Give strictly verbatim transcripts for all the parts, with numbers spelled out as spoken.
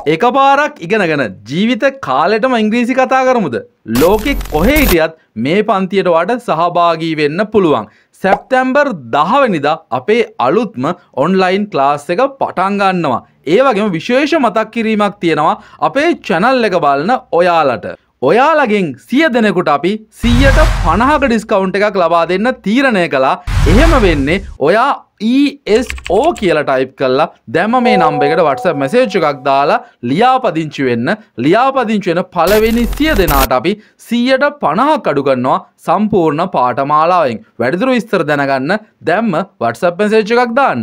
එකපාරක් ඉගෙනගෙන ජීවිත කාලෙටම ඉංග්‍රීසි කතා කරමුද? ලෝකෙ කොහේ හිටියත් මේ පන්තියට වඩා සහභාගී වෙන්න පුළුවන්. සැප්තැම්බර් දහ වෙනිදා අපේ අලුත්ම ඔන්ලයින් ක්ලාස් එක පටන් ගන්නවා. ඒ වගේම විශේෂ මතක් කිරීමක් තියෙනවා අපේ channel එක බලන ඔයාලට. ඔයාලගෙන් සිය දෙනෙකුට අපි සීයට පනහක ඩිස්කවුන්ට් එකක් ලබා දෙන්න තීරණය කළා. එහෙම වෙන්නේ ඔයා E S O කියලා ටයිප් කරලා දැම්ම මේ නම්බර් එකට WhatsApp message එකක් දාලා ලියාපදිංචි වෙන්න. ලියාපදිංචි වෙන පළවෙනි සිය දෙනාට අපි සීයට පනහක් අඩු කරනවා සම්පූර්ණ පාඨමාලාවෙන්. වැඩිදුර විස්තර දැනගන්න දැම්ම WhatsApp message එකක් දාන්න.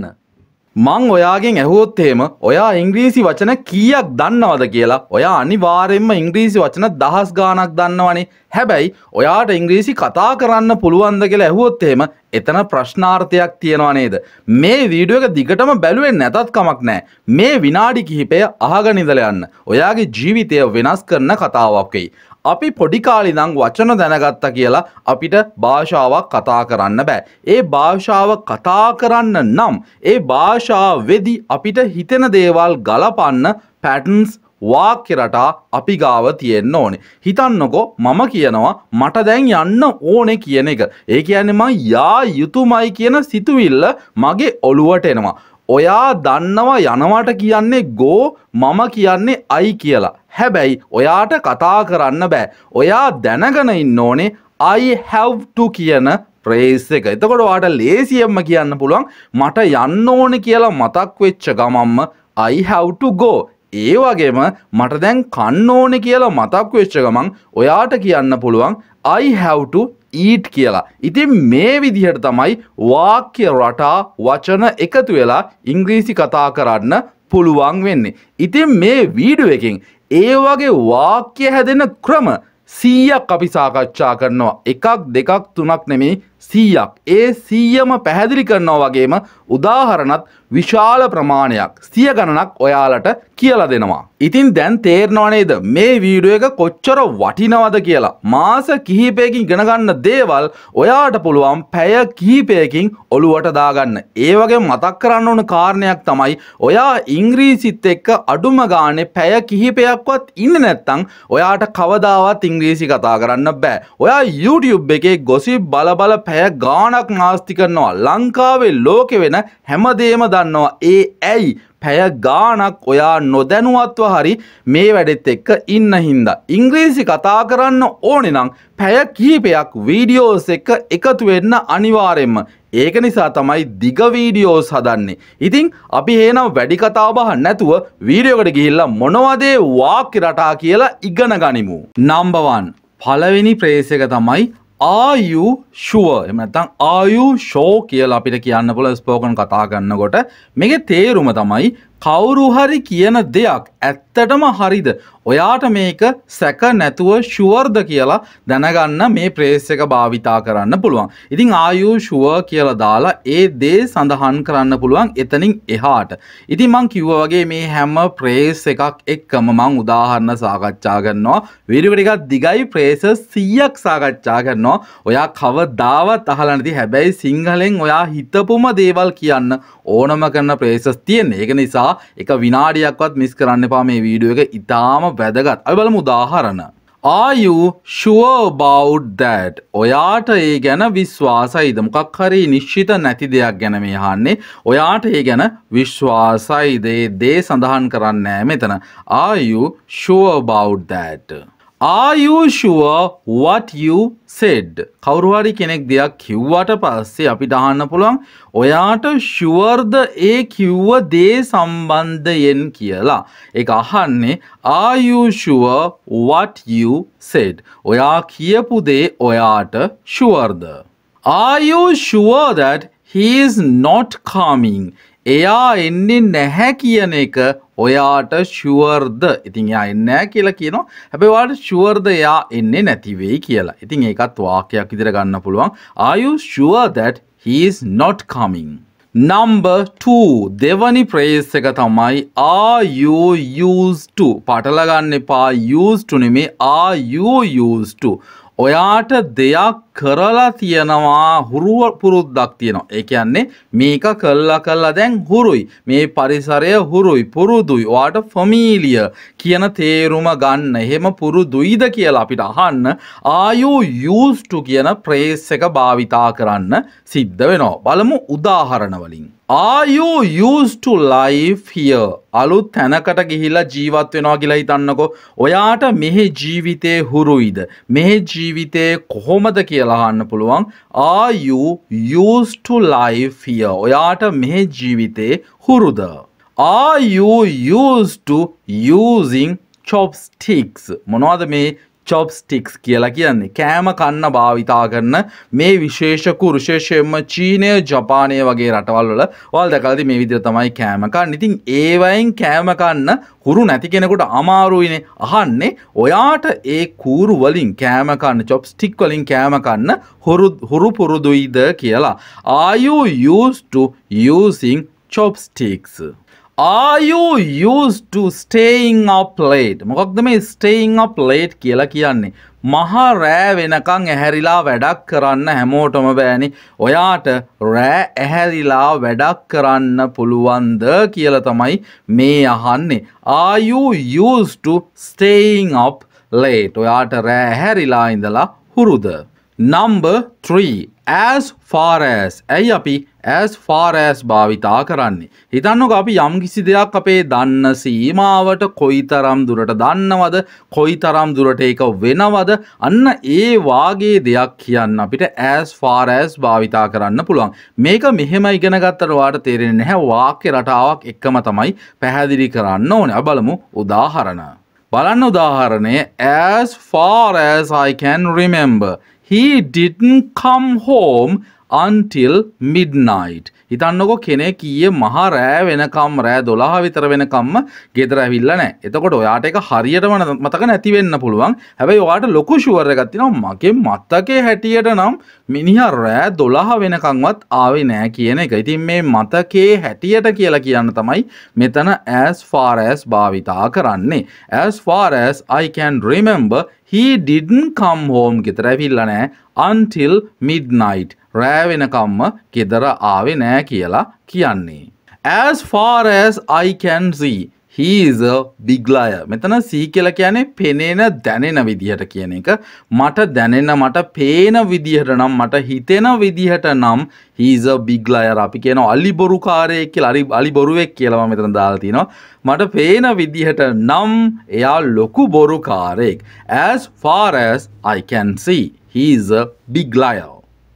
මං ඔයාගෙන් ඇහුවොත් එහෙම ඔයා ඉංග්‍රීසි වචන කීයක් දන්නවද කියලා ඔයා අනිවාර්යෙන්ම ඉංග්‍රීසි වචන දහස් ගාණක් දන්නවනේ. හැබැයි ඔයාට ඉංග්‍රීසි කතා කරන්න පුළුවන්ද කියලා ඇහුවොත් එහෙම එතන ප්‍රශ්නාර්ථයක් තියෙනවා නේද? මේ වීඩියෝ එක දිගටම බැලුවේ නැතත් කමක් නැහැ. මේ විනාඩි කිහිපය අහගෙන ඉඳලා යන්න. ඔයාගේ ජීවිතය වෙනස් කරන කතාවක් වෙයි. අපි පොඩි කාලේ ඉඳන් වචන දැනගත්තා කියලා අපිට භාෂාවක් කතා කරන්න බෑ. ඒ භාෂාව කතා කරන්න නම් ඒ භාෂාවේදී අපිට හිතෙන දේවල් ගලපන්න පැටර්න්ස් වාක්‍ය රටා අපි ගාව තියෙන්න ඕනේ. හිතන්නකෝ මම කියනවා මට දැන් යන්න ඕනේ කියන එක. ඒ කියන්නේ මං යා යුතුයමයි කියන සිතුවිල්ල මගේ ඔළුවට එනවා. ඔයා දන්නවා යනවට කියන්නේ go මම කියන්නේ I කියලා. හැබැයි ඔයාට කතා කරන්න බෑ. ඔයා දැනගෙන ඉන්න ඕනේ I have to කියන phrase එක. එතකොට ඔයාට ලේසියෙන්ම කියන්න පුළුවන් මට යන්න ඕනේ කියලා මතක් වෙච්ච ගමන්ම I have to go. ඒ වගේම මට දැන් කන්න ඕනේ කියලා මතක් වෙච්ච ගමන් ඔයාට කියන්න පුළුවන් I have to eat කියලා. ඉතින් මේ විදිහට තමයි වාක්‍ය රටා වචන එකතු වෙලා ඉංග්‍රීසි කතා කරන්න පුළුවන් වෙන්නේ. ඉතින් මේ වීඩියෝ එකෙන් ඒ වගේ වාක්‍ය හැදෙන ක්‍රම සීයක් අපි සාකච්ඡා කරනවා. එකක් දෙකක් තුනක් නෙමෙයි සීයක්. ඒ සීයම පැහැදිලි කරනවා වගේම උදාහරණත් විශාල ප්‍රමාණයක් සිය ගණනක් ඔයාලට කියලා දෙනවා. ඉතින් දැන් තේරෙනව නේද මේ වීඩියෝ එක කොච්චර වටිනවද කියලා? මාස කිහිපයකින් ඉගෙන ගන්න දේවල් ඔයාට පුළුවන් පැය කිහිපයකින් ඔලුවට දාගන්න. ඒ වගේ මතක් කරන්න ඕන කාරණයක් තමයි ඔයා ඉංග්‍රීසිත් එක්ක අඩුම ගානේ පැය කිහිපයක්වත් ඉන්නේ නැත්නම් ඔයාට කවදාවත් ඉංග්‍රීසි කතා කරන්න බෑ. ඔයා YouTube එකේ gossip බල බල පැය ගාණක් නාස්ති කරනවා. ලංකාවේ ලෝකෙ වෙන හැමදේම දන්නවා. ඒ ඇයි පැය ගාණක් ඔයා නොදැනුවත්ව හරි මේ වැඩෙත් එක්ක ඉන්න හින්දා. ඉංග්‍රීසි කතා කරන්න ඕනේ නම් පැය කිහිපයක් වීඩියෝස් එක්ක එකතු වෙන්න අනිවාර්යෙන්ම. ඒක නිසා තමයි දිග වීඩියෝස් හදන්නේ. ඉතින් අපි එහෙනම් වැඩි කතා බහ නැතුව වීඩියෝ එකට ගිහිල්ලා මොනවද වාක්‍ය රටා කියලා ඉගෙන ගනිමු. නම්බර් one පළවෙනි ෆ්‍රේස් එක තමයි Are you sure? එහෙම නැත්නම් are you sure කියලා අපිට කියන්න පුළුවන් ස්පෝකන් කතා කරනකොට. මේකේ තේරුම තමයි කවුරු හරි කියන දෙයක් ඇත්තටම හරිද? ඔයාට මේක සැක නැතුව ෂුවර්ද කියලා දැනගන්න මේ ෆ්‍රේස් එක භාවිතා කරන්න පුළුවන්. ඉතින් are you sure කියලා දාලා ඒ දේ සඳහන් කරන්න පුළුවන් එතනින් එහාට. ඉතින් මං කිව්වා වගේ මේ හැම ෆ්‍රේස් එකක් එක්කම මං උදාහරණ සාකච්ඡා කරනවා. වීඩියෝ ටිකක් දිගයි ෆ්‍රේසස් සීයක් සාකච්ඡා කරනවා. ඔයා කවදාවත් අහලා නැති හැබැයි සිංහලෙන් ඔයා හිතපුම දේවල් කියන්න ඕනම කරන ෆ්‍රේසස් තියෙන්නේ. ඒක නිසා එක විනාඩියක්වත් මිස් කරන්න එපා මේ වීඩියෝ එක. ඉතාම වැදගත්. අපි බලමු උදාහරණ. Are you sure about that? ඔයාට ඒ ගැන විශ්වාසයිද? මොකක් හරි නිශ්චිත නැති දෙයක් ගැන මේ අහන්නේ. ඔයාට ඒ ගැන විශ්වාසයිද? ඒ දේ සඳහන් කරන්නේ නැහැ මෙතන. Are you sure about that? Are you sure what you said? කවුරු හරි කෙනෙක් දෙයක් කිව්වට පස්සේ අපිට අහන්න පුළුවන් ඔයාට sure ද ඒ කිව්ව දේ සම්බන්ධයෙන් කියලා. ඒක අහන්නේ Are you sure what you said? ඔයා කියපු දේ ඔයාට sure the? Are you sure that he is not coming? එයා එන්නේ නැහැ කියන එක ඔයාට ෂුවර්ද? ඉතින් එයා එන්නේ නැහැ කියලා කියනවා. හැබැයි ඔයාට ෂුවර්ද එයා එන්නේ නැති වෙයි කියලා. ඉතින් ඒකත් වාක්‍යයක් විදිහට ගන්න පුළුවන්. Are you sure that he is not coming? Number two දෙවනි phrase එක තමයි are you used to? පටල ගන්න එපා. used to නෙමෙයි are you used to? ඔයාට දෙයක් කරලා තියනවා හුරු පුරුද්දක් තියෙනවා. ඒ කියන්නේ මේක කළා කළා දැන් හුරුයි. මේ පරිසරය හුරුයි පුරුදුයි. ඔයාට ෆැමිලියර් කියන තේරුම ගන්න. එහෙම පුරුදුයිද කියලා අපිට අහන්න are you used to කියන phrase එක භාවිතා කරන්න සිද්ධ වෙනවා. බලමු උදාහරණ වලින්. Are you used to live here? අලුත් තැනකට ගිහිලා ජීවත් වෙනවා කියලා හිතන්නකෝ. ඔයාට මෙහි ජීවිතේ හුරුයිද? මෙහි ජීවිතේ කොහොමද කියලා අහන්න පුළුවන්. Are you used to live here? ඔයාට මෙහි ජීවිතේ හුරුද? Are you used to using chopsticks? මොනවද මේ chopsticks කියලා කියන්නේ? කෑම කන්න භාවිතා කරන මේ විශේෂ කුරු විශේෂයෙන්ම චීනය ජපානය වගේ රටවල් වල ඔයාලා දැකලාදී මේ විදිහට තමයි කෑම කන්නේ. ඉතින් ඒ වයින් කෑම කන්න හුරු නැති කෙනෙකුට අමාරුයිනේ. අහන්නේ ඔයාට ඒ කූරු වලින් කෑම කන්න chopstick වලින් කෑම කන්න හුරු හුරු පුරුදුයිද කියලා. Are you used to using chopsticks? Are you used to staying up late? මොකක්ද මේ staying up late කියලා කියන්නේ? මහා රෑ වෙනකන් ඇහැරිලා වැඩක් කරන්න හැමෝටම බෑනේ. ඔයාට රෑ ඇහැරිලා වැඩක් කරන්න පුළුවන්ද කියලා තමයි මේ අහන්නේ. Are you used to staying up late? ඔයාට රෑ ඇහැරිලා ඉඳලා හුරුද? Number three. As far as. ඇයි අපි as far as භාවිතා කරන්නේ? හිතන්නකෝ අපි යම් කිසි දෙයක් අපේ දන්න සීමාවට කොයිතරම් දුරට දන්නවද, කොයිතරම් දුරට ඒක වෙනවද, අන්න ඒ වාගේ දෙයක් කියන්න අපිට as far as භාවිතා කරන්න පුළුවන්. මේක මෙහෙම ඉගෙන ගත්තට ඔයාලට තේරෙන්නේ නැහැ. වාක්‍ය රටාවක් එක්කම තමයි පැහැදිලි කරන්න ඕනේ. අපි බලමු උදාහරණ. බලන්න උදාහරණය. As far as I can remember, he didn't come home until midnight. හිතන්නකෝ කෙනෙක් ඊයේ මහා රෑ වෙනකම් රෑ දොළහ විතර වෙනකම්ම ගෙදර ඇවිල්ලා නැහැ. එතකොට ඔයාට ඒක හරියටම මතක නැති වෙන්න පුළුවන්. හැබැයි ඔයාට ලොකු ෂුවර් එකක් තියෙනවා මගේ මතකයේ හැටියට නම් මිනිහා රෑ දොළහ වෙනකම්වත් ආවේ නැහැ කියන එක. ඉතින් මේ මතකයේ හැටියට කියලා කියන්න තමයි මෙතන as far as භාවිතා කරන්නේ. As far as I can remember, he didn't come home ගෙදර ඇවිල්ලා නැහැ until midnight. රෑ වෙනකම්ම ගෙදර ආවේ නෑ කියලා කියන්නේ. As far as I can see, he is a big liar. මෙතන see කියලා කියන්නේ පෙනෙන දැනෙන විදිහට කියන එක. මට දැනෙන මට පේන විදිහට නම් මට හිතෙන විදිහට නම් he is a big liar. අපි කියනවා අලි බොරුකාරයෙක් කියලා. අලි අලි බොරුවෙක් කියලා මම මෙතන දාලා තිනවා. මට පේන විදිහට නම් එයා ලොකු බොරුකාරයෙක්. As far as I can see, he is a big liar.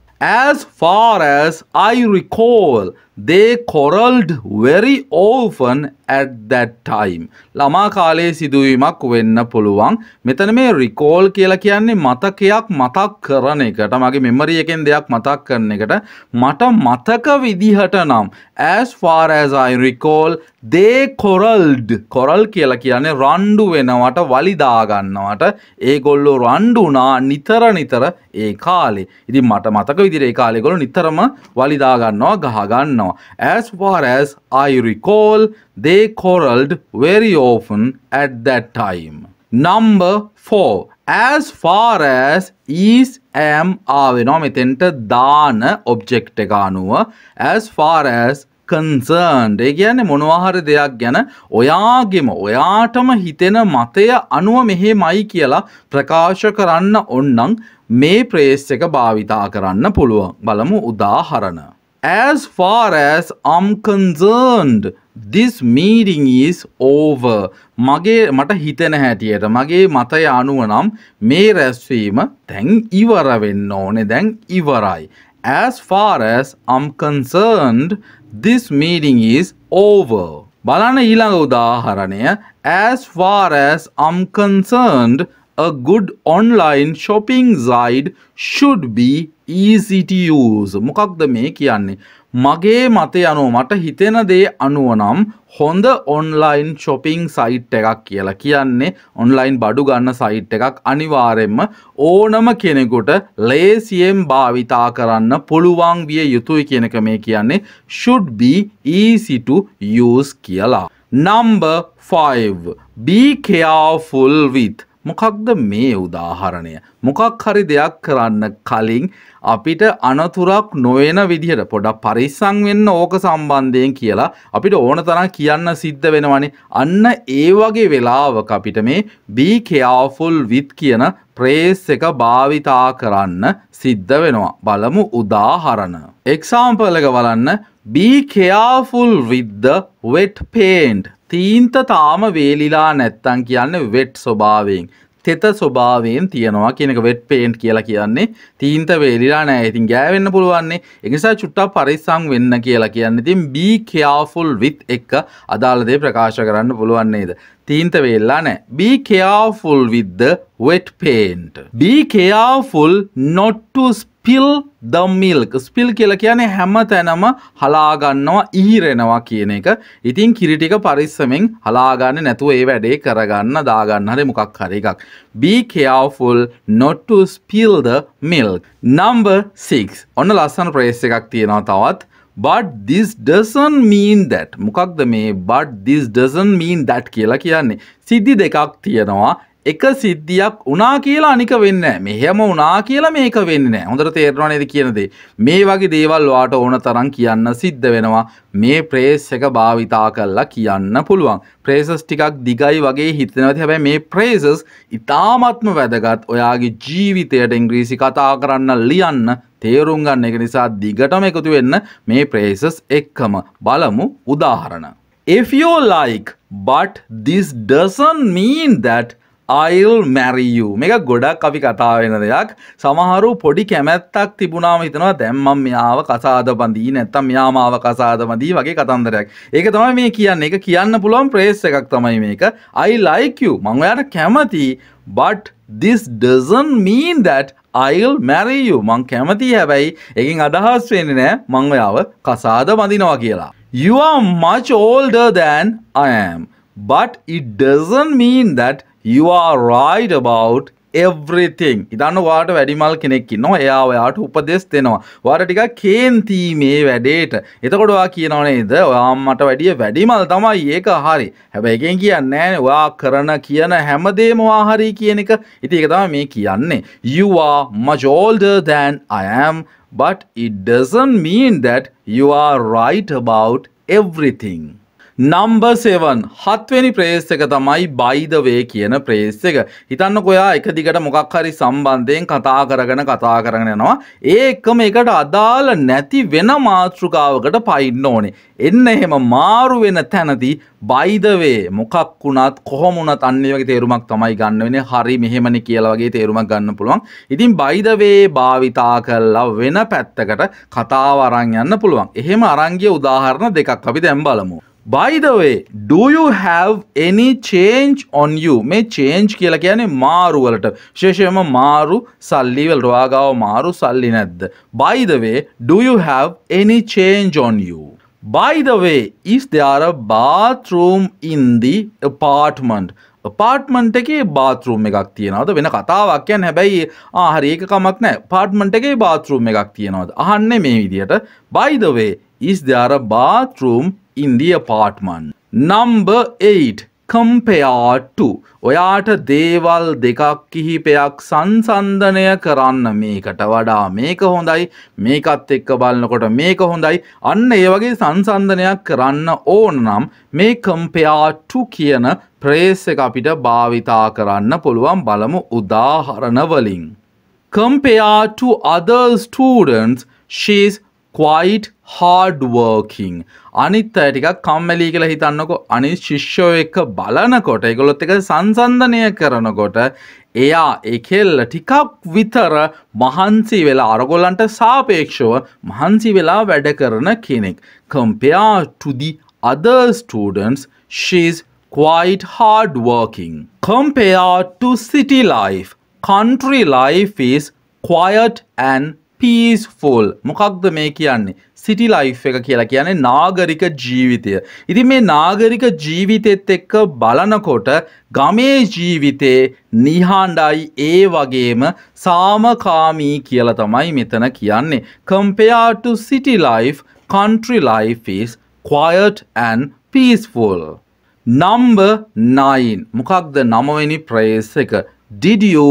As far as I recall, they quarreled very often at that time. ළමා කාලයේ සිදුවීමක් වෙන්න පුළුවන්. මෙතන මේ recall කියලා කියන්නේ මතකයක් මතක් කරන එකට. මගේ memory එකෙන් දෙයක් මතක් කරන එකට. මට මතක විදිහට නම් as far as I recall, they quarreled. quarrel කියලා කියන්නේ රණ්ඩු වෙනවට වලිදා ගන්නවට. ඒගොල්ලෝ රණ්ඩු වුණා නිතර නිතර ඒ කාලේ. ඉතින් මට මතක විදිහට ඒ කාලේ ඒගොල්ලෝ නිතරම වලිදා ගන්නවා ගහ ගන්නවා. As far as I recall, they quarreled very often at that time. Number four. As far as is am ආවෙනවා මෙතෙන්ට දාන object එක අනුව. As far as concerned. ඒ කියන්නේ මොනවා හරි දෙයක් ගැන ඔයාගෙම ඔයාටම හිතෙන මතය අනුව මෙහෙමයි කියලා ප්‍රකාශ කරන්න ඕනනම් මේ phrase එක භාවිතා කරන්න පුළුවන්. බලමු උදාහරණ. As far as I'm concerned, this meeting is over. මගේ මට හිතෙන හැටියට මගේ මතය අනුව නම් මේ රැස්වීම දැන් ඉවර වෙන්න ඕනේ. දැන් ඉවරයි. As far as I'm concerned, this meeting is over. බලන්න ඊළඟ උදාහරණය. As far as I'm concerned, a good online shopping site should be easy to use. මොකක්ද මේ කියන්නේ? මගේ මතය අනුව මට හිතෙන දේ අනුව නම් හොඳ online shopping site එකක් කියලා කියන්නේ online බඩු ගන්න site එකක් අනිවාර්යයෙන්ම ඕනම කෙනෙකුට ලේසියෙන් භාවිතා කරන්න පුළුවන් විය යුතුයි කියන එක මේ කියන්නේ should be easy to use කියලා. Number five. Be careful with. මොකක්ද මේ උදාහරණය? මොකක් හරි දෙයක් කරන්න කලින් අපිට අනතුරක් නොවන විදිහට පොඩක් පරිස්සම් වෙන්න ඕක සම්බන්ධයෙන් කියලා අපිට ඕන තරම් කියන්න සිද්ධ වෙනවනේ. අන්න ඒ වගේ වෙලාවක අපිට මේ be careful with කියන phrase එක භාවිතා කරන්න සිද්ධ වෙනවා. බලමු උදාහරණ. example එක බලන්න. be careful with the wet paint. තීන්ත තාම වේලිලා නැත්තම් කියන්නේ wet ස්වභාවයෙන්. තෙත ස්වභාවයෙන් තියනවා කියන එක wet paint කියලා කියන්නේ තීන්ත වේලිලා නැහැ. ඉතින් ගෑවෙන්න පුළුවන් නේ. ඒ නිසා චුට්ටක් පරිස්සම් වෙන්න කියලා කියන්නේ. ඉතින් be careful with එක අදාළ දේ ප්‍රකාශ කරන්න පුළුවන් නේද? තීන්ත වේලිලා නැහැ. be careful with the wet paint. be careful not to spill the milk. spill කියලා කියන්නේ හැම තැනම හලා ගන්නවා ඉහිරෙනවා කියන එක. ඉතින් කිරි ටික පරිස්සමෙන් හලා ගන්න නැතුව ඒ වැඩේ කරගන්න දාගන්න හරි මොකක් හරි එකක්. be careful not to spill the milk. number six. ඔන්න ලස්සන phrase එකක් තියෙනවා තවත්. but this doesn't mean that. මොකක්ද මේ but this doesn't mean that කියලා කියන්නේ? සිද්ධි දෙකක් තියෙනවා. එක සිද්ධියක් වුණා කියලා අනික වෙන්නේ නැහැ. මෙහෙම වුණා කියලා මේක වෙන්නේ නැහැ. හොඳට තේරෙනව නේද කියන දේ? මේ වගේ දේවල් ඔයාට ඕන තරම් කියන්න සිද්ධ වෙනවා. මේ phrase එක භාවිතා කරලා කියන්න පුළුවන්. phrases ටිකක් දිගයි වගේ හිතෙනවා. හැබැයි මේ phrases ඉතාමත්ම වැදගත්. ඔයාගේ ජීවිතයට ඉංග්‍රීසි කතා කරන්න ලියන්න තේරුම් ගන්න. ඒක නිසා දිගටම එකතු වෙන්න මේ phrases එක්කම බලමු උදාහරණ. If you like but this doesn't mean that I'll marry you. මේක ගොඩක් අපි කතා වෙන දෙයක්. සමහරු පොඩි කැමැත්තක් තිබුණාම හිතනවා දැන් මම මෙයාව කසාද බඳී නැත්තම් මෙයා මාව කසාද බඳී වගේ කතන්දරයක්. ඒක තමයි මේ කියන්නේ. ඒක කියන්න පුළුවන් phrase එකක් තමයි මේක. I like you. මම ඔයාට කැමතියි. But this doesn't mean that I'll marry you. මං කැමතියි හැබැයි ඒකෙන් අදහස් වෙන්නේ නැහැ මං ඔයාව කසාද බඳිනවා කියලා. You are much older than I am. But it doesn't mean that you are right about everything. ඉතින් ඔයාට වැඩිමල් කෙනෙක් ඉන්නවා. එයා ඔයාට උපදෙස් දෙනවා. ඔයාට ටිකක් කේන්ති මේ වැඩේට. එතකොට ඔයා කියනවා නේද? ඔයා මට වැඩිය වැඩිමල් තමයි. ඒක හරි. හැබැයි එකෙන් කියන්නේ නැහැ ඔයා කරන කියන හැමදේම ඔයා හරි කියන එක. ඉතින් ඒක තමයි මේ කියන්නේ. You are much older than I am, but it doesn't mean that you are right about everything. number seven. හත්වෙනි phrase එක තමයි by the way කියන phrase එක. හිතන්නකෝ ඔයා එක දිගට මොකක් හරි සම්බන්ධයෙන් කතා කරගෙන කතා කරගෙන යනවා. ඒ එක්කම ඒකට අදාළ නැති වෙන මාතෘකාවකට පයින්න ඕනේ. එන්න එහෙම මාරු වෙන තැනදී by the way මොකක් වුණත් කොහොම වුණත් අන්න ඒ වගේ තේරුමක් තමයි ගන්න වෙන්නේ. හරි මෙහෙමනේ කියලා වගේ තේරුමක් ගන්න පුළුවන්. ඉතින් by the way භාවිතා කරලා වෙන පැත්තකට කතාව අරන් යන්න පුළුවන්. එහෙම අරන් ගිය උදාහරණ දෙකක් අපි දැන් බලමු. By the way, do you have any change on you? මේ change කියලා කියන්නේ මාරු වලට. විශේෂයෙන්ම මාරු සල්ලි වලට. ඔයාගාව මාරු සල්ලි නැද්ද? By the way, do you have any change on you? By the way, is there a bathroom in the apartment? apartment එකේ bathroom එකක් තියනවද? වෙන කතාවක් කියන්නේ. හැබැයි ආ හරි ඒක කමක් නැහැ. apartment එකේ bathroom එකක් තියනවද? අහන්නේ මේ විදියට. By the way, is there a bathroom in the apartment? Number eight. Compare to. ඔයාට දේවල් දෙකක් කිහිපයක් සංසන්දනය කරන්න. මේකට වඩා මේක හොඳයි. මේකත් එක්ක බලනකොට මේක හොඳයි. අන්න ඒ වගේ සංසන්දනයක් කරන්න ඕන නම් මේ compare to කියන phrase එක අපිට භාවිතා කරන්න පුළුවන්. බලමු උදාහරණ වලින්. Compare to other students, she's quite hard working. අනිත් අය ටිකක් කම්මැලි කියලා හිතන්නකෝ. අනිත් ශිෂ්‍යෝ එක්ක බලනකොට ඒගොල්ලොත් එක්ක සංසන්දනය කරනකොට එයා ඒකෙල්ල ටිකක් විතර මහන්සි වෙලා අරගොල්ලන්ට සාපේක්ෂව මහන්සි වෙලා වැඩ කරන කෙනෙක්. Compare to the other students, she's quite hard working. Compare to city life, country life is quiet and peaceful. මොකක්ද මේ කියන්නේ? සිටි ලයිෆ් එක කියලා කියන්නේ නාගරික ජීවිතය. ඉතින් මේ නාගරික ජීවිතෙත් එක්ක බලනකොට ගමේ ජීවිතේ නිහඬයි ඒ වගේම සාමකාමී කියලා තමයි මෙතන කියන්නේ. Compare to city life, country life is quiet and peaceful. Number nine. මොකක්ද නවවෙනි phrase එක? did you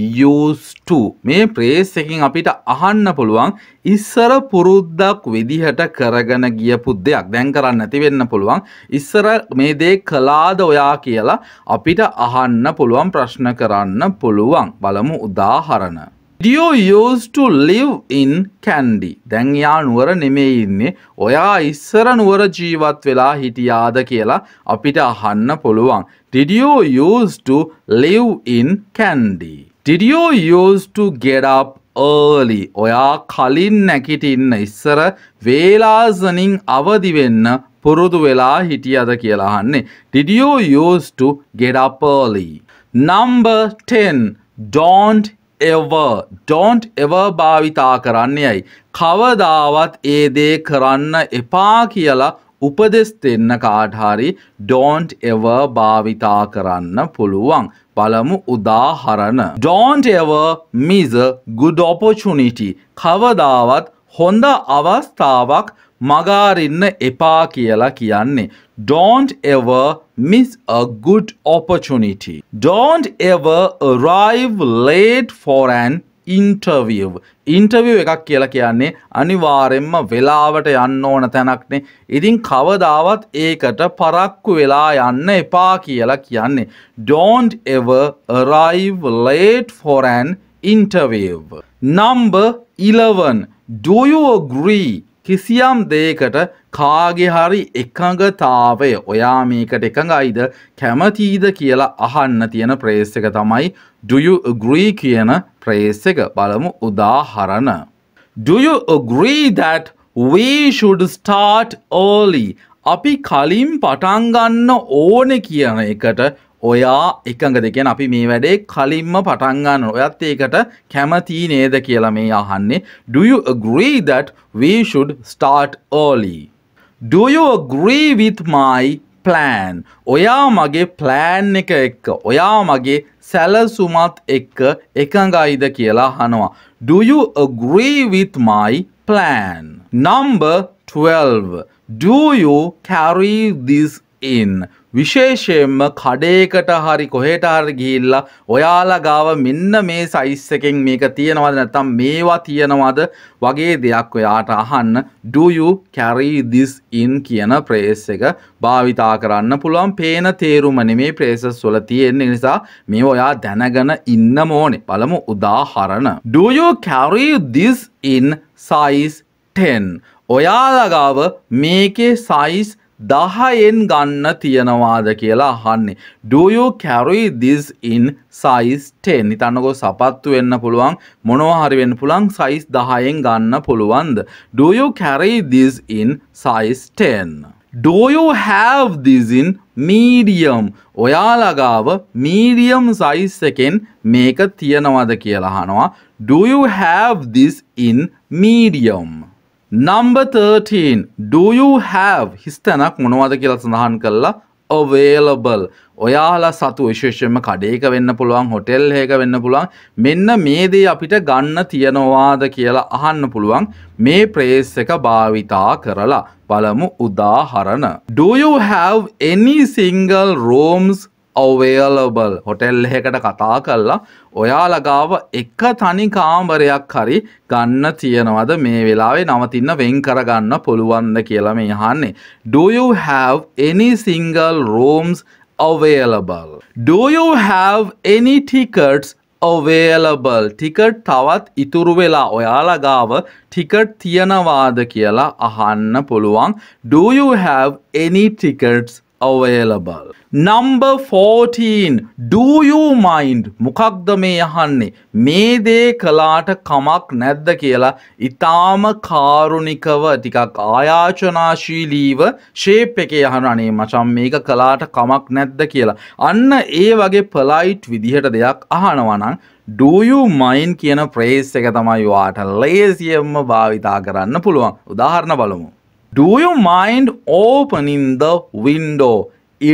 used to මේ ප්‍රේස් එකකින් අපිට අහන්න පුළුවන් ඉස්සර පුරුද්දක් විදිහට කරගෙන ගියපු දෙයක් දැන් කරන්න නැති වෙන්න පුළුවන් ඉස්සර මේ දේ කළාද ඔයා කියලා අපිට අහන්න පුළුවන් ප්‍රශ්න කරන්න පුළුවන් බලමු උදාහරණ Did you used to live in Kandy? දැන් යා නුවර නෙමෙයි ඉන්නේ. ඔයා ඉස්සර නුවර ජීවත් වෙලා හිටියාද කියලා අපිට අහන්න පුළුවන්. Did you used to live in Kandy? Did you used to get up early? ඔයා කලින් නැගිටින්න ඉස්සර වේලාසනින් අවදි වෙන්න පුරුදු වෙලා හිටියද කියලා අහන්නේ. Did you used to get up early? Number ten. Don't ever don't ever භාවිතා කරන්නේයි කවදාවත් ඒ දේ කරන්න එපා කියලා උපදෙස් දෙන්න කාට හරි don't ever භාවිතා කරන්න පුළුවන් බලමු උදාහරණ don't ever miss a good opportunity කවදාවත් හොඳ අවස්ථාවක් මගාරින්න එපා කියලා කියන්නේ don't ever miss a good opportunity don't ever arrive late for an interview interview එකක් කියලා කියන්නේ අනිවාර්යෙන්ම වෙලාවට යන්න ඕන තැනක්නේ ඉතින් කවදාවත් ඒකට පරක්කු වෙලා යන්න එපා කියලා කියන්නේ don't ever arrive late for an interview number eleven do you agree කිසියම් දෙයකට කාගේ හරි එකඟතාවය ඔයා මේකට එකඟයිද කැමතිද කියලා අහන්න තියෙන ප්‍රේස් එක තමයි do you agree කියන ප්‍රේස් එක බලමු උදාහරණ do you agree that we should start early අපි කලින් පටන් ගන්න ඕනේ කියන එකට ඔයා එකඟද කියන්නේ අපි මේ වැඩේ කලින්ම පටන් ගන්න ඔයත් ඒකට කැමති නේද කියලා මේ අහන්නේ do you agree that we should start early do you agree with my plan ඔයා මගේ plan එක එක්ක ඔයා මගේ සැලසුමත් එක්ක එකඟයිද කියලා අහනවා do you agree with my plan number twelve do you carry this in විශේෂයෙන්ම කඩේකට හරි කොහෙට හරි ගිහිල්ලා ඔයාලා ගාව මෙන්න මේ සයිස් එකෙන් මේක තියෙනවද නැත්නම් මේවා තියෙනවද වගේ දෙයක් ඔයාට අහන්න do you carry this in කියන ප්‍රේස් එක භාවිතා කරන්න පුළුවන් පේන තේරුම නෙමේ ප්‍රේසස් වල තියෙන නිසා මේ ඔයා දැනගෙන ඉන්නම ඕනේ බලමු උදාහරණ do you carry this in size ten ඔයාලා ගාව මේකේ size දහයෙන් ගන්න තියනවාද කියලා අහන්නේ do you carry this in size ten හිතන්නකෝ සපත්තු වෙන්න පුළුවන් මොනවා හරි වෙන්න පුළුවන් size දහයෙන් ගන්න පුළුවන්ද do you carry this in size ten do you have this in medium ඔයාලා ගාව medium size එකෙන් මේක තියනවාද කියලා අහනවා do you have this in medium Number thirteen. Do you have හිස්තැනක් මොනවද කියලා සඳහන් කළා available. ඔයාලා සතු විශේෂයෙන්ම කඩේක වෙන්න පුළුවන් හොටෙල් එකක වෙන්න පුළුවන් මෙන්න මේ දේ අපිට ගන්න තියනවාද කියලා අහන්න පුළුවන් මේ ප්‍රේස් එක භාවිතා කරලා බලමු උදාහරණ Do you have any single rooms available hotel එකකට කතා කරලා ඔයාලා ගාව එක තනි කාමරයක් හරි ගන්න තියනවද මේ වෙලාවේ නවතින්න වෙන් කර ගන්න පුළුවන්ද කියලා මේ අහන්නේ Do you have any single rooms available Do you have any tickets available ticket තවත් ඉතුරු වෙලා ඔයාලා ගාව ticket තියනවාද කියලා අහන්න පුළුවන් Do you have any tickets available number fourteen do you mind මොකක්ද මේ අහන්නේ මේ දේ කළාට කමක් නැද්ද කියලා ඊටාම කාරුණිකව ටිකක් ආයාචනාශීලීව ෂේප් එකේ අහන අනේ මචං මේක කළාට කමක් නැද්ද කියලා අන්න ඒ වගේ polite විදිහට දෙයක් අහනවා නම් do you mind කියන phrase එක තමයි ඔයාට ලේසියෙන්ම භාවිතා කරන්න පුළුවන් උදාහරණ බලමු Do you mind opening the window? It's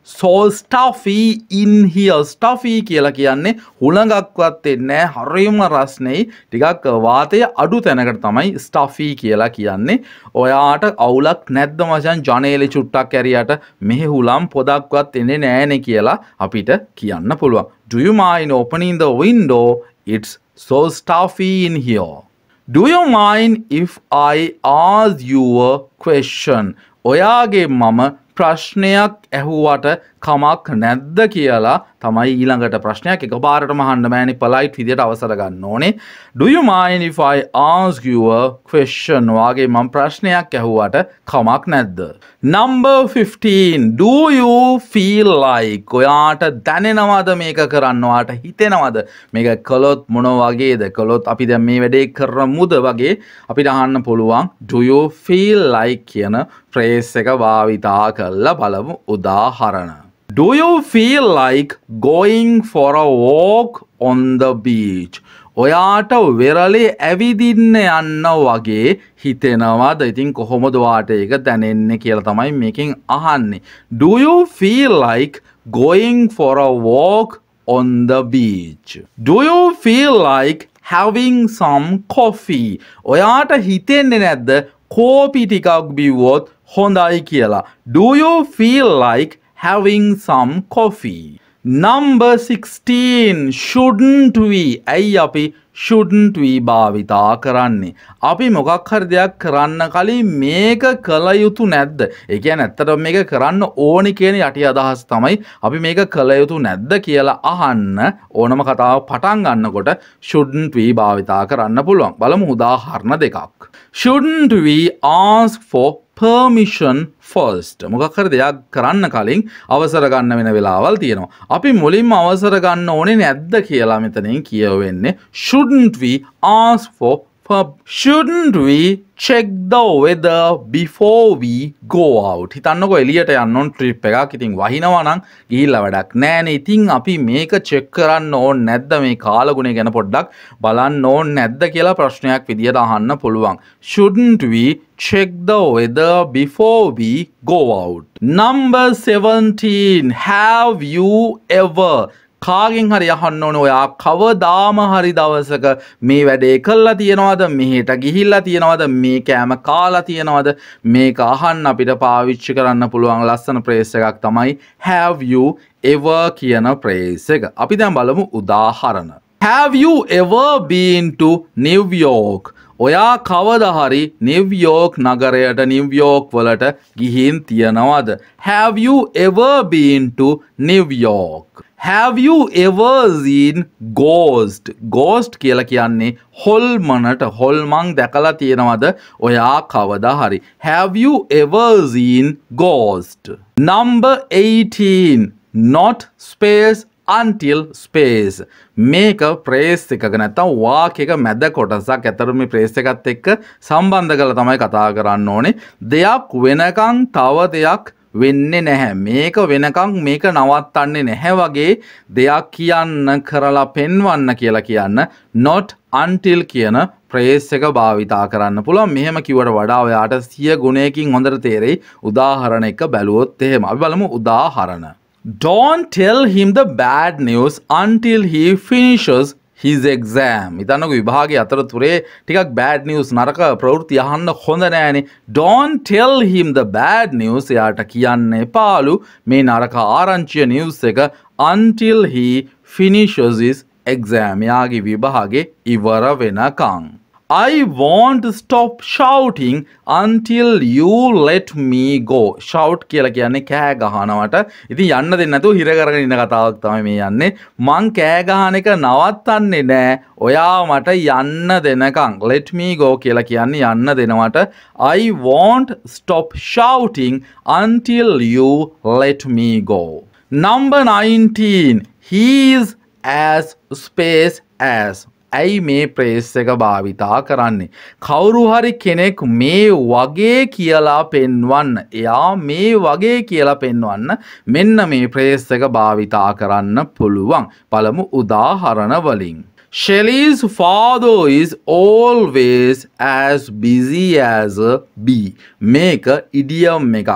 so stuffy in here. Stuffy කියලා කියන්නේ හුළඟක්වත් එන්නේ නැහැ. හරියම රස්නෙයි. ටිකක් වාතය අඩු තැනකට තමයි stuffy කියලා කියන්නේ. ඔයාට අවුලක් නැද්ද මචං ජනේලෙ චුට්ටක් ඇරියට මෙහි හුළම් පොදක්වත් එන්නේ නැහනේ කියලා අපිට කියන්න පුළුවන්. Do you mind opening the window? It's so stuffy in here. Do you mind if I ask you a question? ඔයාගේ මම ප්‍රශ්නයක් ඇහුවට කමක් නැද්ද කියලා තමයි ඊළඟට ප්‍රශ්නයක් එකපාරටම අහන්න බෑනේ polite විදියට අවසර ගන්න ඕනේ. Do you mind if I ask you a question? ඔයාගේ මම ප්‍රශ්නයක් ඇහුවට කමක් නැද්ද? Number fifteen. Do you feel like? ඔයාට දැනෙනවද මේක කරන්න? ඔයාට හිතෙනවද මේක කළොත් මොන වගේද? කළොත් අපි දැන් මේ වැඩේ කරමුද වගේ අපිට අහන්න පුළුවන්. Do you feel like කියන phrase එක භාවිතා කරලා බලමු උදාහරණ. Do you feel like going for a walk on the beach? ඔයාට වෙරළේ ඇවිදින්න යන්න වගේ හිතෙනවද? ඉතින් කොහොමද ඔයාට ඒක දැනෙන්නේ කියලා තමයි මේකෙන් අහන්නේ. Do you feel like going for a walk on the beach? Do you feel like having some coffee? ඔයාට හිතෙන්නේ නැද්ද කෝපි ටිකක් බිව්වොත් හොඳයි කියලා? Do you feel like having some coffee? Number sixteen. Shouldn't we? ඇයි අපි shouldn't we භාවිතා කරන්නේ? අපි මොකක් හරි දෙයක් කරන්න කලින් මේක කළ යුතු නැද්ද? ඒ කියන්නේ ඇත්තටම මේක කරන්න ඕනි කියන යටි අදහස තමයි අපි මේක කළ යුතු නැද්ද කියලා අහන්න ඕනම කතාව පටන් ගන්නකොට shouldn't we භාවිතා කරන්න පුළුවන්. බලමු උදාහරණ දෙකක්. Shouldn't we ask for permission first? මොකක් හරි දෙයක් කරන්න කලින් අවසර ගන්න වෙන වෙලාවල් තියෙනවා. අපි මුලින්ම අවසර ගන්න ඕනේ නැද්ද කියලා මෙතනින් කියවෙන්නේ. Shouldn't we ask for Shouldn't we check the weather before we go out? හිතන්නකෝ එළියට යන්න ඕන ට්‍රිප් එකක්. ඉතින් වහිනවා නම් ගිහිල්ලා වැඩක් නැහැනේ. ඉතින් අපි මේක චෙක් කරන්න ඕන නැද්ද? මේ කාලගුණය ගැන පොඩ්ඩක් බලන්න ඕන නැද්ද කියලා ප්‍රශ්නයක් විදියට අහන්න පුළුවන්. Shouldn't we check the weather before we go out? Number seventeen. Have you ever? කාගෙන් හරි අහන්න ඕනේ ඔයා කවදාම හරි දවසක මේ වැඩේ කළා තියනවද? මෙහෙට ගිහිල්ලා තියනවද? මේ කෑම කාලා තියනවද? මේක අහන්න අපිට පාවිච්චි කරන්න පුළුවන් ලස්සන phrase එකක් තමයි have you ever කියන phrase එක. අපි දැන් බලමු උදාහරණ. Have you ever been to New York? ඔයා කවදා හරි නිව්යෝක් නගරයට නිව්යෝක් වලට ගිහින් තියනවද? Have you ever been to New York? Have you ever seen ghost? Ghost කියලා කියන්නේ හොල්මනට හොල්මන් දැකලා තියෙනවද ඔයා කවදා හරි? Have you ever seen ghost? Number eighteen. Not space until space. මේක phrase එකක නැත්තම් වාක්‍යයක මැද කොටසක්. ඇතර මේ phrase එකත් එක්ක සම්බන්ධ කරලා තමයි කතා කරන්න ඕනේ. දෙයක් වෙනකන් තව දෙයක් වෙන්නේ නැහැ. මේක වෙනකන් මේක නවත්තන්නේ නැහැ වගේ දෙයක් කියන්න කරලා පෙන්වන්න කියලා කියන්න not until කියන phrase එක භාවිතා කරන්න පුළුවන්. මෙහෙම කිව්වට වඩා ඔයාට සිය ගුණයකින් හොඳට තේරෙයි උදාහරණ එක බැලුවොත් එහෙම. අපි බලමු උදාහරණ. Don't tell him the bad news until he finishes his exam. හිතන්නකෝ විභාගයේ අතරතුරේ ටිකක් bad news නරක ප්‍රවෘත්ති අහන්න හොඳ නෑනේ. Don't tell him the bad news. එයාට කියන්න එපාලු මේ නරක ආරංචිය news එක until he finishes his exam. එයාගේ විභාගේ ඉවර වෙනකන්. I won't stop shouting until you let me go. Shout කියලා කියන්නේ කෑ ගහනවට. ඉතින් යන්න දෙන්නේ නැතුව හිර කරගෙන ඉන්න කතාවක් තමයි මේ යන්නේ. මං කෑ ගහන එක නවත්තන්නේ නෑ. ඔයා මට යන්න දෙනකන්. Let me go කියලා කියන්නේ යන්න දෙනවට. I won't stop shouting until you let me go. Number nineteen. He is as space as. ඇයි මේ ප්‍රේස් එක භාවිතා කරන්නේ? කවුරු හරි කෙනෙක් මේ වගේ කියලා පෙන්වන්න. එයා මේ වගේ කියලා පෙන්වන්න මෙන්න මේ ප්‍රේස් එක භාවිතා කරන්න පුළුවන්. බලමු උදාහරණ වලින්. Shelly's father is always as busy as a bee. මේක idiom එකක්.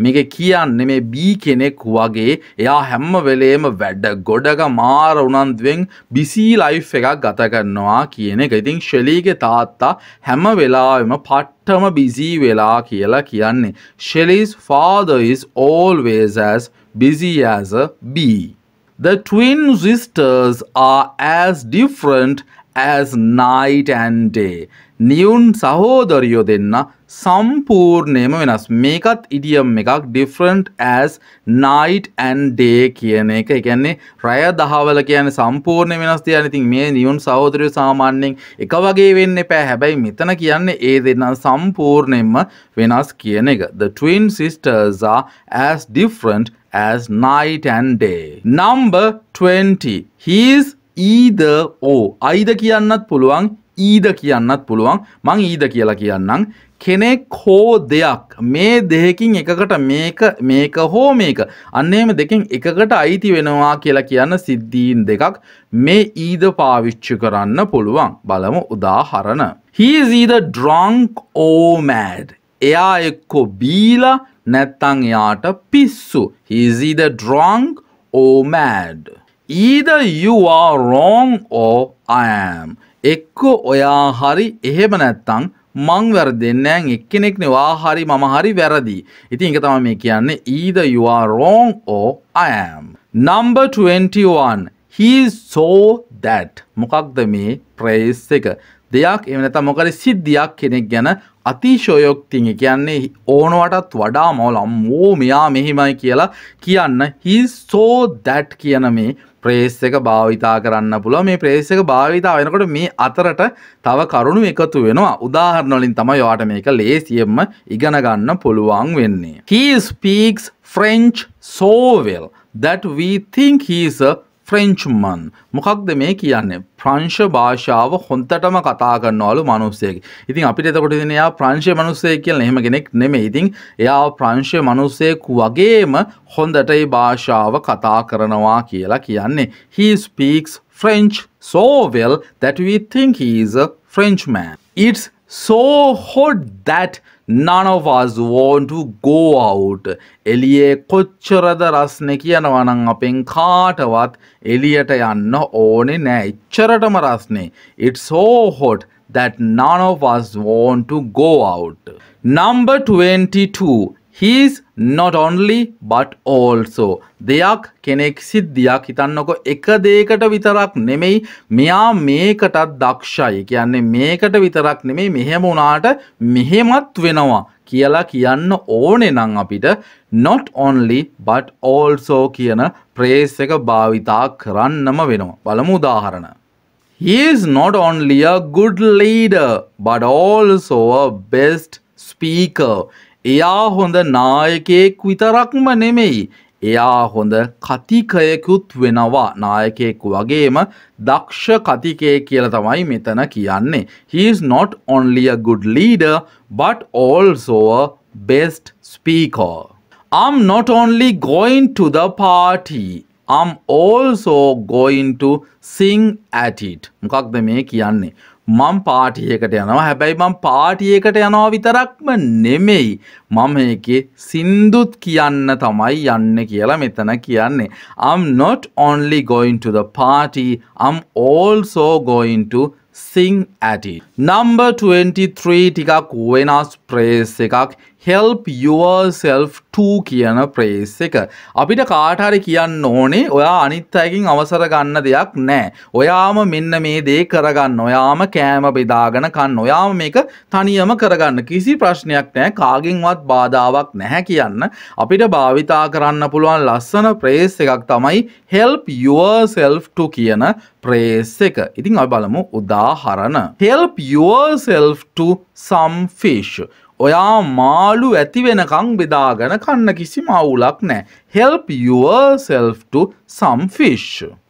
මේක කියන්නේ මේ B කෙනෙක් වගේ එයා හැම වෙලේම වැඩ ගොඩක මාර උනන්දුවෙන් busy life එකක් ගත කරනවා කියන එක. ඉතින් ෂෙලීගේ තාත්තා හැම වෙලාවෙම පට්ටම busy වෙලා කියලා කියන්නේ. Shelly's father is always as busy as a bee. The twin sisters are as different as night and day. නියුන් සහෝදරියෝ දෙන්න සම්පූර්ණයෙන්ම වෙනස්. මේකත් ඉඩියම් එකක් different as night and day කියන එක. ඒ කියන්නේ රය දහවල කියන්නේ සම්පූර්ණ වෙනස් දෙයක්. ඉතින් මේ නියුන් සහෝදරියෝ සාමාන්‍යයෙන් එක වගේ වෙන්න එපා. හැබැයි මෙතන කියන්නේ ඒ දෙන්න සම්පූර්ණයෙන්ම වෙනස් කියන එක. The twin sisters are as different as night and day. Number twenty. He is either or. either කියන්නත් පුළුවන්, either කියන්නත් පුළුවන්. මං either කියලා කියන්නම්. කෙනෙක් හෝ දෙයක් මේ දෙකකින් එකකට මේක මේක හෝ මේක අන්න එහෙම දෙකෙන් එකකට අයිති වෙනවා කියලා කියන සිද්ධීන් දෙකක් මේ either පාවිච්චි කරන්න පුළුවන්. බලමු උදාහරණ. He is either drunk or mad. එයා එක්ක බීලා නැත්තම් එයාට පිස්සු. He is either drunk or mad. Either you are wrong or I am. එක්ක ඔයා හරි එහෙම නැත්තම් මං වැරදෙන්නේ නැහැ. එක්කෙනෙක්නේ ඔයා හරි මම හරි වැරදි. ඉතින් ඒක තමයි මේ කියන්නේ either you are wrong or I am. Number twenty-one. He is so that. මොකක්ද මේ praise එක? දෙයක් එහෙම නැත්නම් මොකද සිද්ධියක් කෙනෙක් ගැන අතිශයෝක්තිය කියන්නේ ඕනවටත් වඩා මොල අම්මෝ මෙයා මෙහිමයි කියලා කියන්න he is so that කියන මේ ප්‍රේස් එක භාවිතා කරන්න පුළුවන්. මේ ප්‍රේස් එක භාවිතා වෙනකොට මේ අතරට තව කරුණු එකතු වෙනවා. උදාහරණ වලින් තමයි ඔයාට මේක ලේසියෙන්ම ඉගෙන ගන්න පුළුවන් වෙන්නේ. He speaks French so well that we think he is a Frenchman. මොකක්ද මේ කියන්නේ? ප්‍රංශ භාෂාව හොන්තටම කතා කරනවලු මිනිස්සෙක්. ඉතින් අපිට එතකොට ඉතින් එයා ප්‍රංශ මිනිස්සෙක් කියලා එහෙම කෙනෙක් නෙමෙයි. ඉතින් එයා ප්‍රංශ මිනිස්සෙක් වගේම හොඳට ඒ භාෂාව කතා කරනවා කියලා කියන්නේ. He speaks French so well that we think he is a Frenchman. It's so hot that none of us want to go out. එළියේ කොච්චරද රස්නේ කියනවා නම් අපෙන් කාටවත් එළියට යන්න ඕනේ නෑ. ඉච්චරටම රස්නේ. It's so hot that none of us want to go out. Number twenty-two. He is not only but also. දෙයක් කෙනෙක් සිද්ධියක් හිතන්නකො එක දෙයකට විතරක් නෙමෙයි මෙයා මේකටත් දක්ෂයි. කියන්නේ මේකට විතරක් නෙමෙයි මෙහෙම වුණාට මෙහෙමත් වෙනවා කියලා කියන්න ඕනේ නම් අපිට not only but also කියන ප්‍රේස් එක භාවිතා කරන්නම වෙනවා. බලමු උදාහරණ. He is not only a good leader but also a best speaker. එයා හොඳ නායකයෙක් විතරක්ම නෙමෙයි. එයා හොඳ කතිකයෙකුත් වෙනවා. නායකයෙක් වගේම දක්ෂ කතිකයෙක් කියලා තමයි මෙතන කියන්නේ. He is not only a good leader but also a best speaker. I'm not only going to the party. I'm also going to sing at it. මොකක්ද මේ කියන්නේ? මම පාටි එකට යනවා. හැබැයි මම පාටි එකට යනවා විතරක්ම නෙමෙයි. මම මේකේ සින්දුත් කියන්න තමයි යන්නේ කියලා මෙතන කියන්නේ. I'm not only going to the party, I'm also going to sing at it. Number twenty-three ටිකක් වෙනස් ප්‍රේස් එකක්. help yourself to කියන ප්‍රේස් එක. අපිට කාට හරි කියන්න ඕනේ ඔයා අනිත් අයකින් අවසර ගන්න දෙයක් නැහැ. ඔයාම මෙන්න මේ දේ කරගන්න. ඔයාම කෑම බෙදාගෙන කන්න. ඔයාම මේක තනියම කරගන්න. කිසි ප්‍රශ්නයක් නැහැ. කාගෙන්වත් බාධාවක් නැහැ කියන්න. අපිට භාවිතා කරන්න පුළුවන් ලස්සන ප්‍රේස් එකක් තමයි help yourself to කියන ප්‍රේස් එක. ඉතින් අපි බලමු උදාහරණ. help yourself to some fish. ඔයා මාළු ඇති වෙනකන් බෙදාගෙන කන්න කිසිම අවුලක් නැහැ. help yourself to some fish.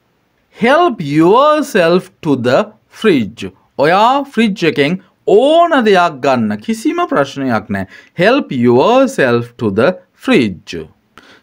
help yourself to the fridge. ඔයා ෆ්‍රිජ් එකෙන් ඕන දෙයක් ගන්න කිසිම ප්‍රශ්නයක් නැහැ. help yourself to the fridge.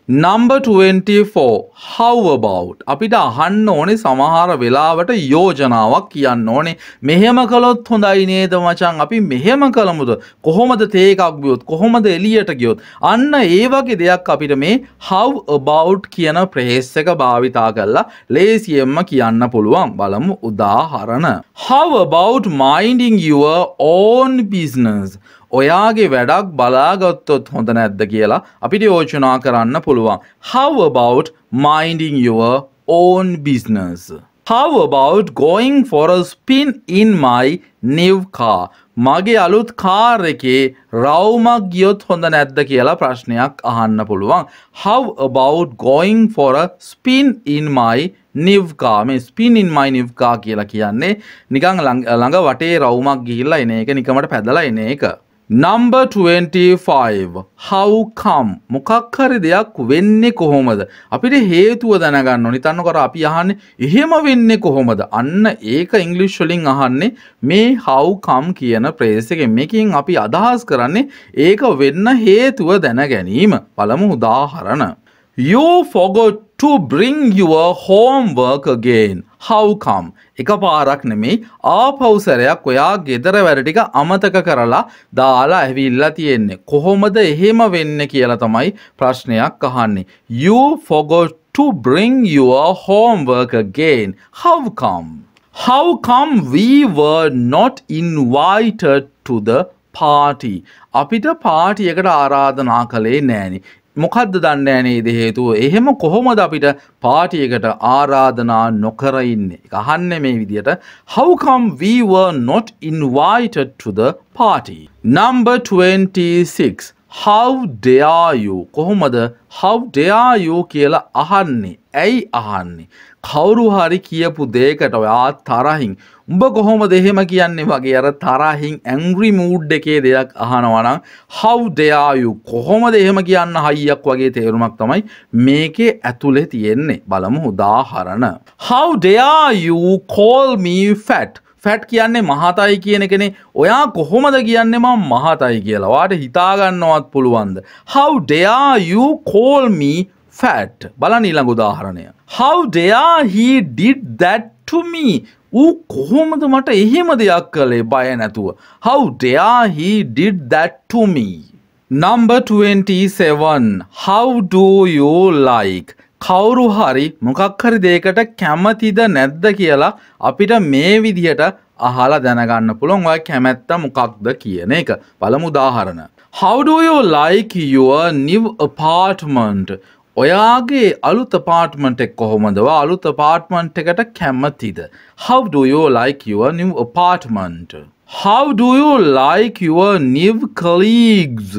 Number twenty-four. How about? අපිට අහන්න ඕනේ සමහර වෙලාවට යෝජනාවක් කියන්න ඕනේ. මෙහෙම කළොත් හොඳයි නේද මචං? අපි මෙහෙම කළමුද? කොහොමද තේ එකක් බිව්වොත්? කොහොමද එළියට ගියොත්? අන්න ඒ වගේ දෙයක් අපිට මේ how about කියන phrase එක භාවිතා කරලා ලේසියෙන්ම කියන්න පුළුවන්. බලමු උදාහරණ. How about minding your own business? ඔයාගේ වැඩක් බලාගත්තොත් හොඳ නැද්ද කියලා අපිට යෝජනා කරන්න පුළුවන්. How about minding your own business? How about going for a spin in my new car? මගේ අලුත් කාර් එකේ රවුමක් ගියොත් හොඳ නැද්ද කියලා ප්‍රශ්නයක් අහන්න පුළුවන්. How about going for a spin in my new car? මේ spin in my new car කියලා කියන්නේ නිකන් ළඟ වටේ රවුමක් ගිහිල්ලා එන එක, නිකමට පැදලා එන එක. Number twenty-five. How come? මොකක් හරි දෙයක් වෙන්නේ කොහොමද? අපිට හේතුව දැනගන්න ඕනේ. හිතන්නකෝ අපි අහන්නේ එහෙම වෙන්නේ කොහොමද? අන්න ඒක ඉංග්‍රීසි වලින් අහන්නේ මේ how come කියන phrase එකෙන්. මේකෙන් අපි අදහස් කරන්නේ ඒක වෙන්න හේතුව දැන ගැනීම. බලමු උදාහරණ. You forgot to bring your homework again. How come? එකපාරක් නෙමෙයි ආපහු සැරයක් ඔයා ගෙදර වැඩ ටික අමතක කරලා දාලා ඇවිල්ලා තියෙන්නේ. කොහොමද එහෙම වෙන්නේ කියලා තමයි ප්‍රශ්නයක් අහන්නේ. You forgot to bring your homework again. How come? How come we were not invited to the party? අපිට පාටි එකට ආරාධනා කළේ නෑනේ. මොකද්ද දන්නේ නැහැ නේද හේතුව? එහෙම කොහොමද අපිට පාටි එකට ආරාධනා නොකර ඉන්නේ? ඒක අහන්නේ මේ විදියට. How come we were not invited to the party? Number twenty-six. How dare you? කොහොමද how dare you කියලා අහන්නේ? ඇයි අහන්නේ? කවුරු හරි කියපු දෙයකට ඔයා තරහින් උඹ කොහොමද එහෙම කියන්නේ වගේ අර තරහින් angry mood එකේ දෙයක් අහනවා නම් how dare you කොහොමද එහෙම කියන්න හයියක් වගේ තේරුමක් තමයි මේකේ ඇතුලේ තියෙන්නේ. බලමු උදාහරණ. How dare you call me fat? fat කියන්නේ මහතයි කියන එකනේ. ඔයා කොහොමද කියන්නේ මම මහතයි කියලා? ඔයාට හිතා ගන්නවත් පුළුවන්ද? How dare you call me fat? බලන්න ඊළඟ උදාහරණය. How dare he did that to me? ඌ කොහොමද මට එහෙම දෙයක් කළේ බය නැතුව? How dare he did that to me? Number twenty-seven. How do you like? කවුරු හරි මොකක් හරි දෙයකට කැමතිද නැද්ද කියලා අපිට මේ විදිහට අහලා දැනගන්න පුළුවන්. ඔය කැමැත්ත මොකක්ද කියන එක. බලමු උදාහරණ. How do you like your new apartment? ඔයාගේ අලුත් apartment එක කොහොමද? ඔයා අලුත් apartment එකට කැමතිද? How do you like your new apartment? How do you like your new colleagues?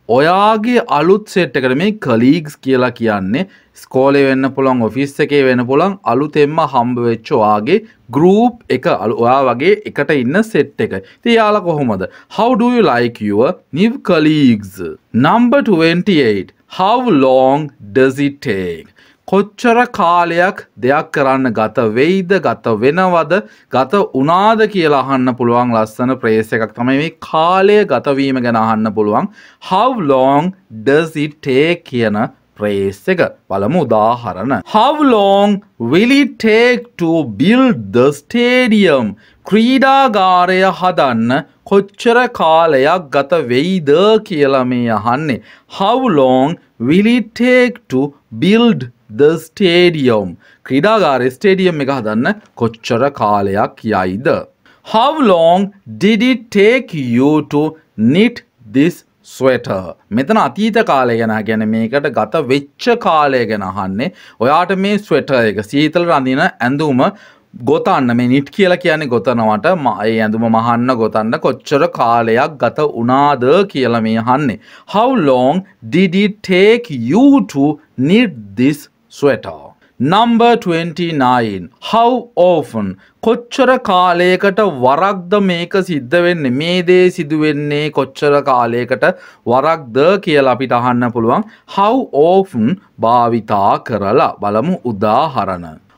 ඔයාගේ අලුත් සෙට් එකට මේ colleagues කියලා කියන්නේ ස්කෝලේ වෙන්න පුළුවන්, ඔෆිස් එකේ වෙන්න පුළුවන්, අලුතෙන්ම හම්බ වෙච්ච ඔයාගේ group එක, ඔයා වගේ එකට ඉන්න සෙට් එක. ඉතින් යාලා කොහොමද? How do you like your new colleagues? Number twenty-eight. How long does it take? කොච්චර කාලයක් දෙයක් කරන්න ගත වෙයිද, ගත වෙනවද, ගත උනාද කියලා අහන්න පුළුවන් ලස්සන phrase එකක් තමයි මේ කාලය ගත වීම ගැන අහන්න පුළුවන්. How long does it take කියන phrase එක. බලමු උදාහරණ. How long will it take to build the stadium? ක්‍රීඩාගාරය හදන්න කොච්චර කාලයක් ගත වෙයිද කියලා මේ අහන්නේ. How long will it take to build the stadium? ක්‍රීඩාගාරයේ stadium එක හදන්න කොච්චර කාලයක් යයිද? How long did it take you to knit this sweater? මෙතන අතීත කාලය ගැන කියන්නේ මේකට ගත වෙච්ච කාලය ගැන අහන්නේ. ඔයාට මේ sweater එක සීතල රඳින ඇඳුම ගොතන්න, මේ නිට් කියලා කියන්නේ ගොතනවට, ඒ ඇඳුම මහන්න ගොතන්න කොච්චර කාලයක් ගත වුණාද කියලා මේ අහන්නේ. How long did it take you to knit this sweater? Number twenty-nine. How often? කොච්චර කාලයකට වරක්ද මේක සිද්ධ වෙන්නේ? මේ දේ සිදු වෙන්නේ කොච්චර කාලයකට වරක්ද කියලා අපිට අහන්න පුළුවන්. How often භාවිතා කරලා. බලමු උදාහරණ.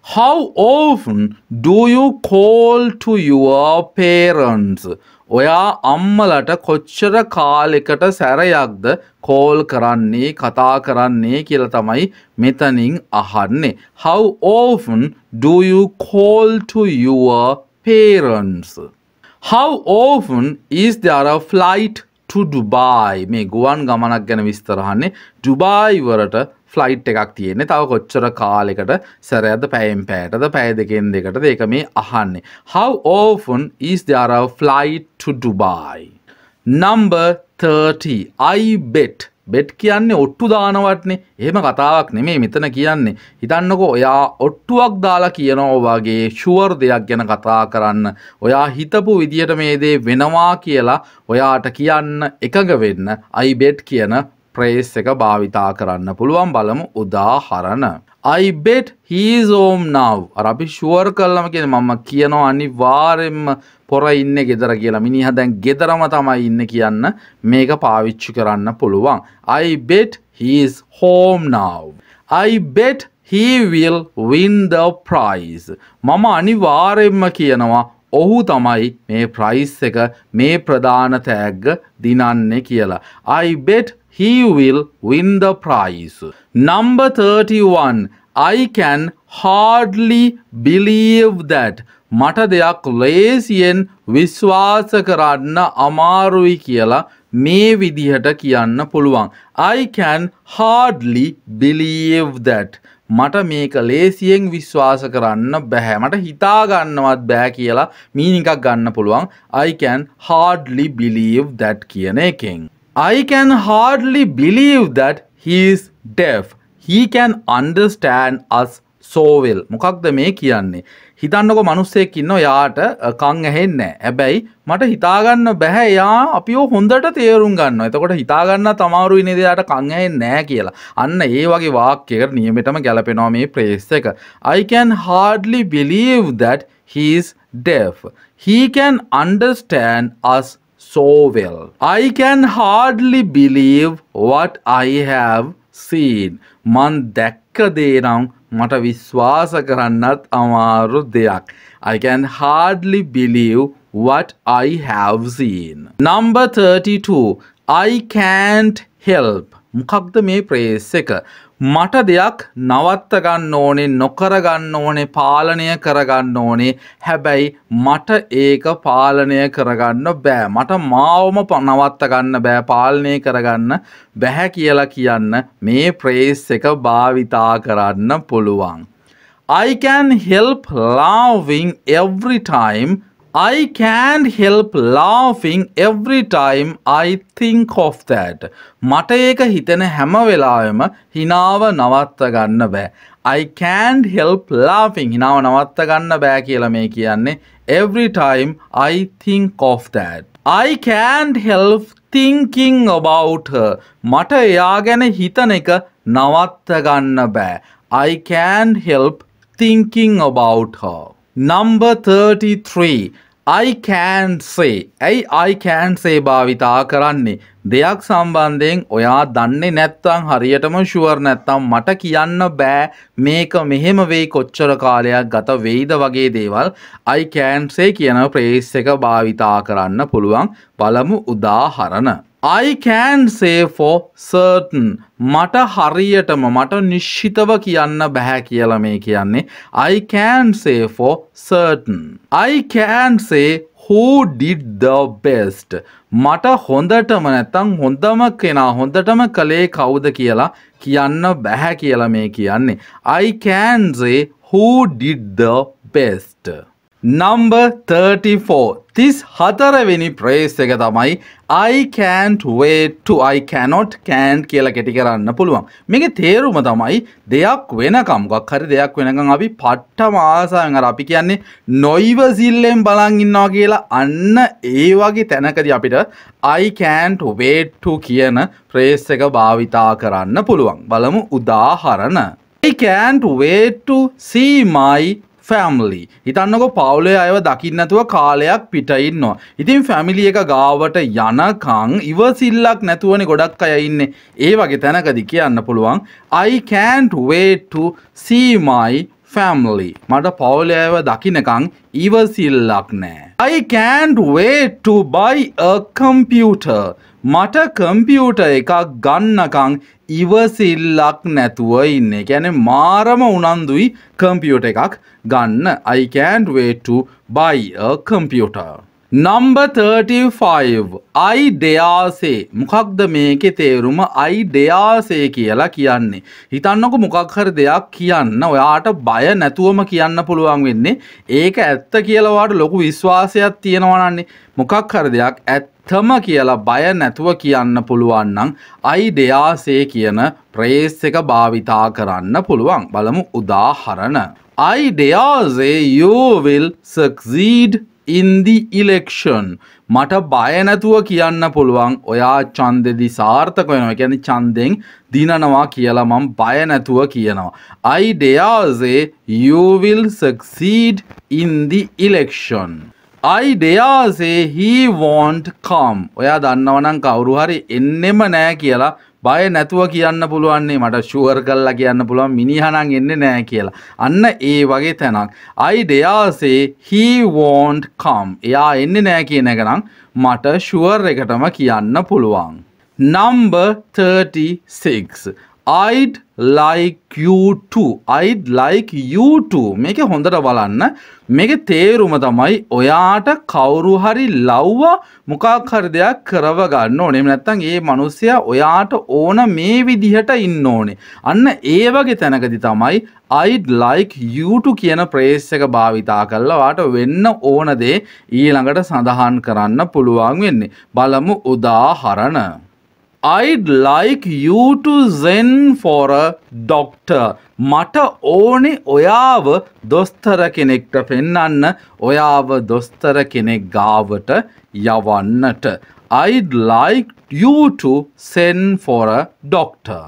How often do you call to your parents? ඔයා අම්මලට කොච්චර කාලයකට සැරයක්ද කෝල් කරන්නේ කතා කරන්නේ කියලා තමයි මෙතනින් අහන්නේ. How often do you call to your parents? How often is there a flight to Dubai? මේ ගුවන් ගමනක් ගැන විස්තර අහන්නේ. ඩුබායි වලට ෆ්ලයිට් එකක් තියෙන්නේ. තව කොච්චර කාලයකට සැරයක්ද පැයෙන් පැයටද පැය දෙකෙන් දෙකටද ඒක මේ අහන්නේ. How often is there a flight to Dubai? Number thirty. I bet. bet කියන්නේ ඔට්ටු දානවටනේ. එහෙම කතාවක් නෙමෙයි මෙතන කියන්නේ. හිතන්නකෝ ඔයා ඔට්ටුවක් දාලා කියනවා වගේ ෂුවර් දෙයක් ගැන කතා කරන්න. ඔයා හිතපු විදියට මේ දේ වෙනවා කියලා ඔයාට කියන්න එකඟ වෙන්න I bet කියන ප්‍රේස් එක භාවිතා කරන්න පුළුවන්. බලමු උදාහරණ. I bet he is home now. අර අපි ෂුවර් කළාම කියන්නේ මම කියනවා අනිවාර්යෙන්ම පොර ඉන්නේ ගෙදර කියලා. මිනිහා දැන් ගෙදරම තමයි ඉන්නේ කියන්න මේක පාවිච්චි කරන්න පුළුවන්. I bet he is home now. I bet he will win the prize. මම අනිවාර්යෙන්ම කියනවා ඔහු තමයි මේ ප්‍රයිස් එක මේ ප්‍රධාන තෑග්ග දිනන්නේ කියලා. I bet he will win the prize. Number thirty-one. I can hardly believe that. මට දෙයක් ලේසියෙන් විශ්වාස කරන්න අමාරුයි කියලා මේ විදිහට කියන්න පුළුවන්. I can hardly believe that. මට මේක ලේසියෙන් විශ්වාස කරන්න බෑ. මට හිතා ගන්නවත් බෑ කියලා මීනින් එකක් ගන්න පුළුවන්. I can hardly believe that කියන එකෙන්. I can hardly believe that he is deaf. He can understand us so well. මොකක්ද මේ කියන්නේ? හිතන්නකො මිනිස්සෙක් ඉන්නවා යාට කන් ඇහෙන්නේ නැහැ. හැබැයි මට හිතා ගන්න බෑ යා අපිව හොඳට තේරුම් ගන්නවා. එතකොට හිතා ගන්න තමාරුයි නේද යාට කන් ඇහෙන්නේ නැහැ කියලා. අන්න ඒ වගේ වාක්‍යයකට නියමෙටම ගැලපෙනවා මේ ප්‍රේස් එක. I can hardly believe that he is deaf. He can understand us so well. I can hardly believe what I have seen. මන් දැක්ක දේ නම් මට විශ්වාස කරන්නත් අමාරු දෙයක්. I can hardly believe what I have seen. Number thirty-two. I can't help. මොකක්ද මේ ප්‍රේස් එක? මට දෙයක් නවත්ත ගන්න ඕනේ, නොකර ගන්න ඕනේ, පාලනය කරගන්න ඕනේ. හැබැයි මට ඒක පාලනය කරගන්න බෑ. මට මාවම නවත්ත ගන්න බෑ, පාලනය කරගන්න බෑ කියලා කියන්න මේ ප්‍රේස් එක භාවිතා කරන්න පුළුවන්. I can help laughing every time. I can't help laughing every time I think of that. මට ඒක හිතෙන හැම වෙලාවෙම හිනාව නවත්ත ගන්න බෑ. I can't help laughing. හිනාව නවත්ත ගන්න බෑ කියලා මේ කියන්නේ. Every time I think of that. I can't help thinking about her. මට එයා ගැන හිතන එක නවත්ත ගන්න බෑ. I can't help thinking about her. Number thirty-three. I can't say. ඇයි I can't say භාවිතා කරන්නේ? දෙයක් සම්බන්ධයෙන් ඔයා දන්නේ නැත්නම් හරියටම ෂුවර් නැත්නම් මට කියන්න බෑ මේක මෙහෙම වෙයි කොච්චර කාලයක් ගත වෙයිද වගේ දේවල් I can't say කියන ප්‍රේස් එක භාවිතා කරන්න පුළුවන්. බලමු උදාහරණ. I can say for certain. මට හරියටම මට නිශ්චිතව කියන්න බෑ කියලා මේ කියන්නේ. I can say for certain. I can say who did the best. මට හොඳටම නැත්තම් හොඳම කෙනා හොඳටම කළේ කවුද කියලා කියන්න බෑ කියලා මේ කියන්නේ. I can say who did the best. Number thirty-four. තිස් හතරවෙනි ප්‍රේස් එක තමයි I can't wait to. I cannot can't කියලා කෙටි කරන්න පුළුවන්. මේකේ තේරුම තමයි දෙයක් වෙනකම් මොකක් හරි දෙයක් වෙනකම් අපි පට්ටම ආසාවෙන් අර අපි කියන්නේ නොයිවසිල්ලෙන් බලන් ඉන්නවා කියලා අන්න ඒ වගේ තැනකදී අපිට I can't wait to කියන ප්‍රේස් එක භාවිතා කරන්න පුළුවන්. බලමු උදාහරණ. I can't wait to see my family. හිතන්නකෝ පවුලේ අයව දකින්න නැතුව කාලයක් පිට ඉන්නවා. ඉතින් ෆැමිලි එක ගාවට යනකම් ඉවසිල්ලක් නැතුවනේ ගොඩක් අය ඉන්නේ. ඒ වගේ තැනකදී කියන්න පුළුවන් I can't wait to see my family. මට පවුලේ අයව දකින්නකම් ඉවසිල්ලක් නැහැ. I can't wait to buy a computer. මට කම්පියුටර් එකක් ගන්නකම් ඉවසිල්ලක් නැතුව ඉන්නේ. කියන්නේ මාරම උනන්දුයි කම්පියුටර් එකක් ගන්න. I can't wait to buy a computer. Number thirty-five. I dare say. මොකක්ද මේකේ තේරුම? I dare say කියලා කියන්නේ. හිතන්නකො මොකක් හරි දෙයක් කියන්න ඔයාට බය නැතුවම කියන්න පුළුවන් වෙන්නේ. ඒක ඇත්ත කියලා ඔයාට ලොකු විශ්වාසයක් තියෙනවා නන්නේ. මොකක් හරි දෙයක් ඇත්තම කියලා බය නැතුව කියන්න පුළුවන් නම් I dare say කියන phrase එක භාවිතා කරන්න පුළුවන්. බලමු උදාහරණ. I dare say you will succeed in the election. මට බය නැතුව කියන්න පුළුවන් ඔයා ඡන්දෙදි සාර්ථක වෙනවා. ඒ කියන්නේ ඡන්දෙන් දිනනවා කියලා මම බය නැතුව කියනවා. I dare say you will succeed in the election. I dare say he won't come. ඔයා දන්නවනම් කවුරු හරි එන්නෙම නැහැ කියලා බය නැතුව කියන්න පුළුවන් නේ. මට ෂුවර් කරලා කියන්න පුළුවන් මිනිහා නම් එන්නේ නැහැ කියලා. අන්න ඒ වගේ තැනක්. I dare say he won't come. එයා එන්නේ නැහැ කියන එක නම් මට ෂුවර් එකටම කියන්න පුළුවන්. Number thirty-six. I'd like you to. I'd like you to. මේක හොඳට බලන්න. මේකේ තේරුම තමයි ඔයාට කවුරු හරි ලව්ව මොකක් හරි දෙයක් කරව ගන්න ඕනේ. එහෙම නැත්නම් ඒ මිනිස්සයා ඔයාට ඕන මේ විදිහට ඉන්න ඕනේ. අන්න ඒ වගේ තැනකදී තමයි I'd like you to කියන phrase එක භාවිතා කරලා ඔයාට වෙන්න ඕන දේ ඊළඟට සඳහන් කරන්න පුළුවන් වෙන්නේ. බලමු උදාහරණ. I'd like you to send for a doctor. මට ඕනේ ඔයාව දොස්තර කෙනෙක්ට පෙන්වන්න, ඔයාව දොස්තර කෙනෙක් ගාවට යවන්නට. I'd like you to send for a doctor.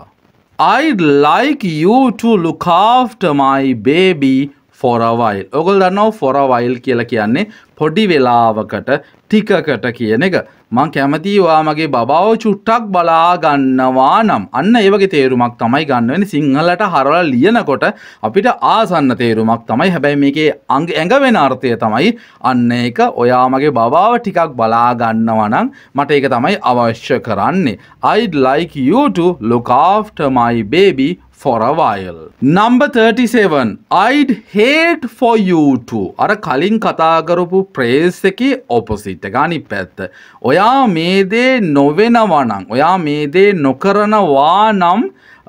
I'd like you to look after my baby for a while. ඔයගොල්ලෝ දන්නවා for a while කියලා කියන්නේ පොඩි වෙලාවකට ටිකකට කියන එක. මං කැමතියි ඔයා මගේ බබාව චුට්ටක් බලා ගන්නවා නම්. අන්න ඒ වගේ තේරුමක් තමයි ගන්න වෙන්නේ. සිංහලට හරවලා ලියනකොට අපිට ආසන්න තේරුමක් තමයි. හැබැයි මේකේ ඇඟ වෙන අර්ථය තමයි අන්න ඒක ඔයා මගේ බබාව ටිකක් බලා ගන්නවා නම් මට ඒක තමයි අවශ්‍ය කරන්නේ. I'd like you to look after my baby for a while. Number thirty-seven. I'd hate for you to. අර කලින් කතා කරපු phrase එකේ opposite එක අනිත් පැත්ත. ඔයා මේ දේ නොවෙනවා නම්, ඔයා මේ දේ නොකරනවා නම්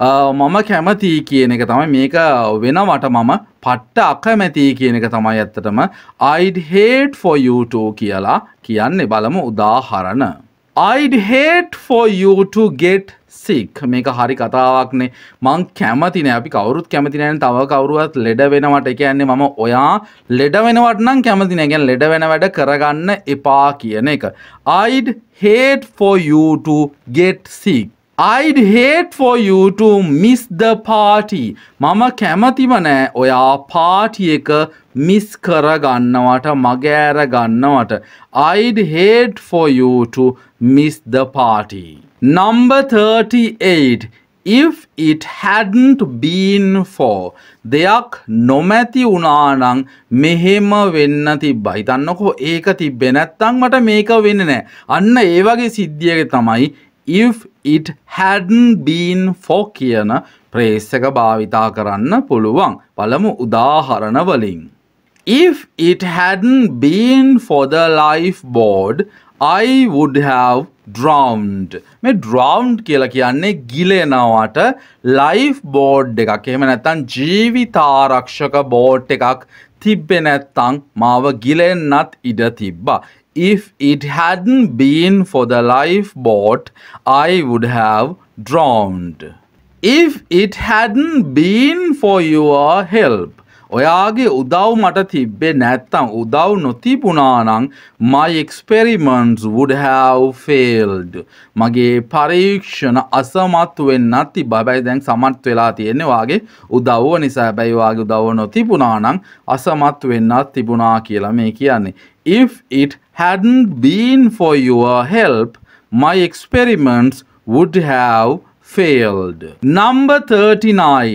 මම කැමතියි කියන එක තමයි. මේක වෙනවට මම පට්ට අකමැතියි කියන එක තමයි ඇත්තටම I'd hate for you to කියලා කියන්නේ. බලමු උදාහරණ. I'd hate for you to get sick. මේක හරි කතාවක්නේ. මං කැමති නෑ. අපි කවුරුත් කැමති නෑනේ තව කවුරුවත් ලෙඩ වෙනවට. ඒ කියන්නේ මම ඔයා ලෙඩ වෙනවට නම් කැමති නෑ. කියන්නේ ලෙඩ වෙන වැඩ කරගන්න එපා කියන එක. I'd hate for you to get sick. I'd hate for you to miss the party. මම කැමතිම නෑ ඔයා පාටි එක මිස් කරගන්නවට, මගෑර ගන්නවට. I'd hate for you to miss the party. Number thirty-eight. If it hadn't been for. දෙයක් නොමැති වුණා නම් මෙහෙම වෙන්න තිබ්බා. හිතන්නකෝ ඒක තිබ්බේ නැත්තම් මට මේක වෙන්නේ නැහැ. අන්න ඒ වගේ සිද්ධියක තමයි if it hadn't been for කියන phrase එක භාවිතා කරන්න පුළුවන්. බලමු උදාහරණ වලින්. If it hadn't been for the lifeboat, I would have drowned. මේ drowned කියලා කියන්නේ ගිලෙනවට life board එකක්. එහෙම නැත්නම් ජීවිතාරක්ෂක boat එකක් තිබ්බේ නැත්නම් මාව ගිලෙන්නත් ඉඩ තිබ්බා. If it hadn't been for the lifeboat, I would have drowned. If it hadn't been for your help. ඔයාගේ උදව් මට තිබ්බේ නැත්තම්, උදව් නොතිබුණා නම් my experiments would have failed. මගේ පරීක්ෂණ අසමත් වෙන්නත් තිබ්බා. හැබැයි දැන් සමත් වෙලා තියෙන්නේ වාගේ උදව්ව නිසා. හැබැයි වාගේ උදව්ව නොතිබුණා නම් අසමත් වෙන්නත් තිබුණා කියලා මේ කියන්නේ. If it hadn't been for your help, my experiments would have failed. Number thirty-nine.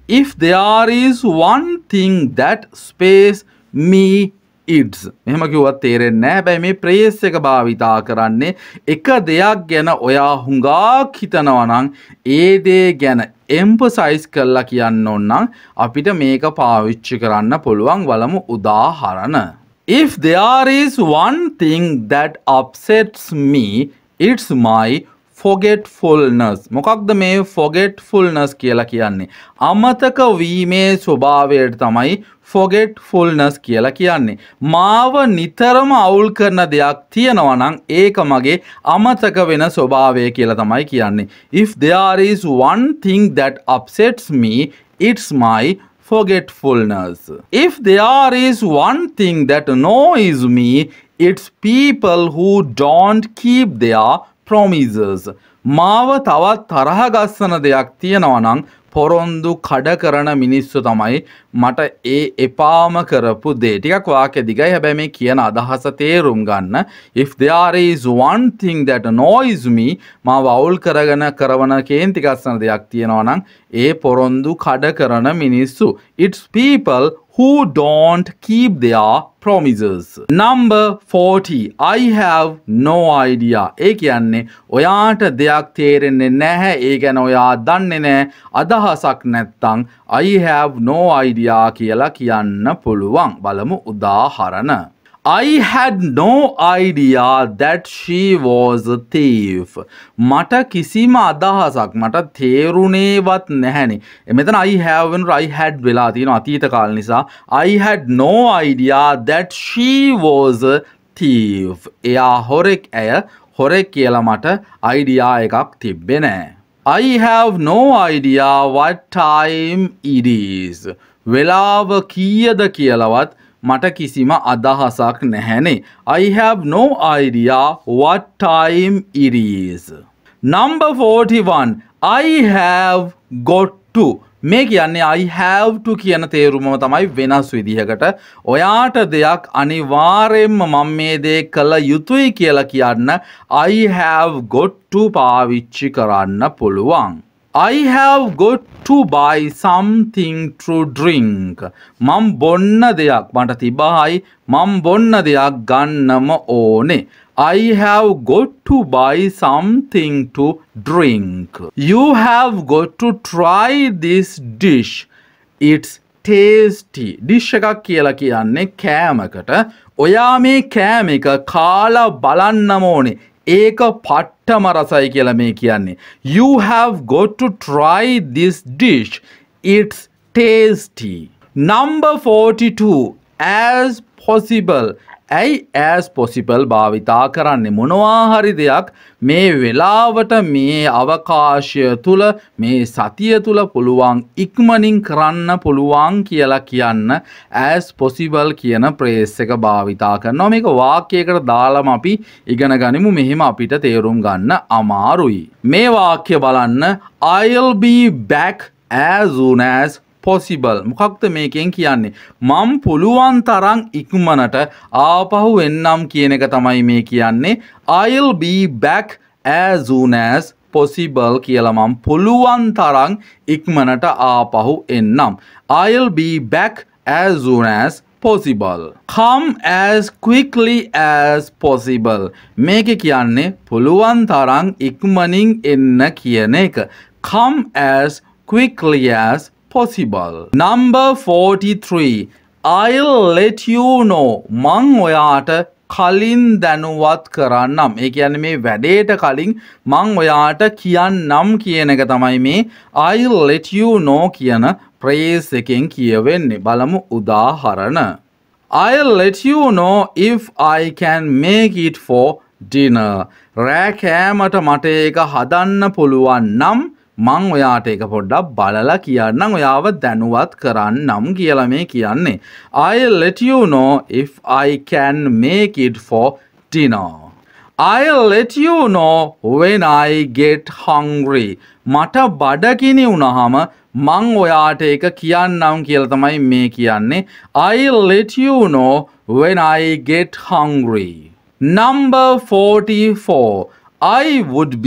if there is one thing that space me it's මෙහෙම කිව්වත් තේරෙන්නේ නැහැ. හැබැයි මේ ප්‍රේස් එක භාවිතා කරන්නේ එක දෙයක් ගැන ඔයා හුඟක් හිතනවා නම් ඒ දේ ගැන emphasize කරලා කියන්න ඕන නම් අපිට මේක පාවිච්චි කරන්න පුළුවන්. බලමු උදාහරණ. If there is one thing that upsets me, it's my forgetfulness. මොකක්ද මේ forgetfulness කියලා කියන්නේ? අමතක වීමේ ස්වභාවයට තමයි forgetfulness කියලා කියන්නේ. මාව නිතරම අවුල් කරන දෙයක් තියෙනවා නම් ඒක මගේ අමතක වෙන ස්වභාවය කියලා තමයි කියන්නේ. If there is one thing that upsets me, it's my forgetfulness. If there is one thing that annoys me, it's people who don't keep their promises. මාව තවත් තරහ ගස්සන දෙයක් තියෙනවා නම් පොරොන්දු කඩ කරන මිනිස්සු තමයි මට ඒ එපාම කරපු දේ. ටිකක් වාක්‍ය දිගයි. හැබැයි මේ කියන අදහස තේරුම් ගන්න. If there is one thing that annoys me, මාව අවුල් කරගෙන කරවන කේන්ති ගස්සන දෙයක් තියෙනවා නම් ඒ පොරොන්දු කඩ කරන මිනිස්සු. It's people who don't keep their promises. Number forty. I have no idea. ඒ කියන්නේ ඔයාට දෙයක් තේරෙන්නේ නැහැ. ඒ ගැන ඔයා දන්නේ නැහැ. අදහසක් නැත්තම් I have no idea කියලා කියන්න පුළුවන්. බලමු උදාහරණ. I had no idea that she was a thief. මට කිසිම අදහසක් මට තේරුණේවත් නැහැනේ. මෙතන I have වෙනුවට I had වෙලා තියෙනවා අතීත කාල නිසා. I had no idea that she was a thief. එයා හොරෙක් ඇය හොරෙක් කියලා මට idea එකක් තිබ්බේ නැහැ. I have no idea what time it is. වෙලාව කීයද කියලාවත් මට කිසිම අදහසක් නැහැනේ. I have no idea what time it is. Number forty-one. I have got to. මේ කියන්නේ I have to කියන තේරුමම තමයි වෙනස් විදිහකට. ඔයාට දෙයක් අනිවාර්යෙන්ම මම මේ දේ කළ යුතුයි කියලා කියන්න I have got to පාවිච්චි කරන්න පුළුවන්. I have got to buy something to drink. මම බොන්න දෙයක් මට තිබහයි මම බොන්න දෙයක් ගන්නම ඕනේ. I have got to buy something to drink. You have got to try this dish. It's tasty. Dish එකක් කියලා කියන්නේ කෑමකට. ඔයා මේ කෑම එක කාලා බලන්නම ඕනේ. ඒක පට්ටම රසයි කියලා මේ කියන්නේ. You have got to try this dish. It's tasty. Number forty-two. As possible. ඇයි as possible භාවිතා කරන්නේ? මොනවා හරි දෙයක් මේ වෙලාවට මේ අවකාශය තුල මේ සතිය තුල පුළුවන් ඉක්මනින් කරන්න පුළුවන් කියලා කියන්න as possible කියන ප්‍රේස් එක භාවිතා කරනවා. මේක වාක්‍යයකට දාලාම අපි ඉගෙන ගනිමු. මෙහෙම අපිට තේරුම් ගන්න අමාරුයි. මේ වාක්‍ය බලන්න. I'll be back as soon as possible. මොකක්ද මේකෙන් කියන්නේ? මම පුළුවන් තරම් ඉක්මනට ආපහු එන්නම් කියන එක තමයි මේ කියන්නේ. I'll be back as soon as possible කියලා මම පුළුවන් තරම් ඉක්මනට ආපහු එන්නම්. I'll be back as soon as possible. Come as quickly as possible. මේක කියන්නේ පුළුවන් තරම් ඉක්මනින් එන්න කියන එක. Come as quickly as possible. Number forty-three. I'll let you know. මං ඔයාට කලින් දැනුවත් කරන්නම්. ඒ කියන්නේ මේ වැඩේට කලින් මං ඔයාට කියන්නම් කියන එක තමයි මේ I'll let you know කියන phrase එකෙන් කියවෙන්නේ. බලමු උදාහරණ. I'll let you know if I can make it for dinner. රෑ කෑමට මට ඒක හදන්න පුළුවන් නම් මං ඔයාට ඒක පොඩ්ඩක් බලලා කියන්නම් ඔයාව දැනුවත් කරන්නම් කියලා මේ කියන්නේ. I'll let you know if I can make it for dinner. I'll let you know when I get hungry. මට බඩගිනි වුණාම මං ඔයාට ඒක කියන්නම් කියලා තමයි මේ කියන්නේ. I'll let you know when I get hungry. Number forty-four. I would be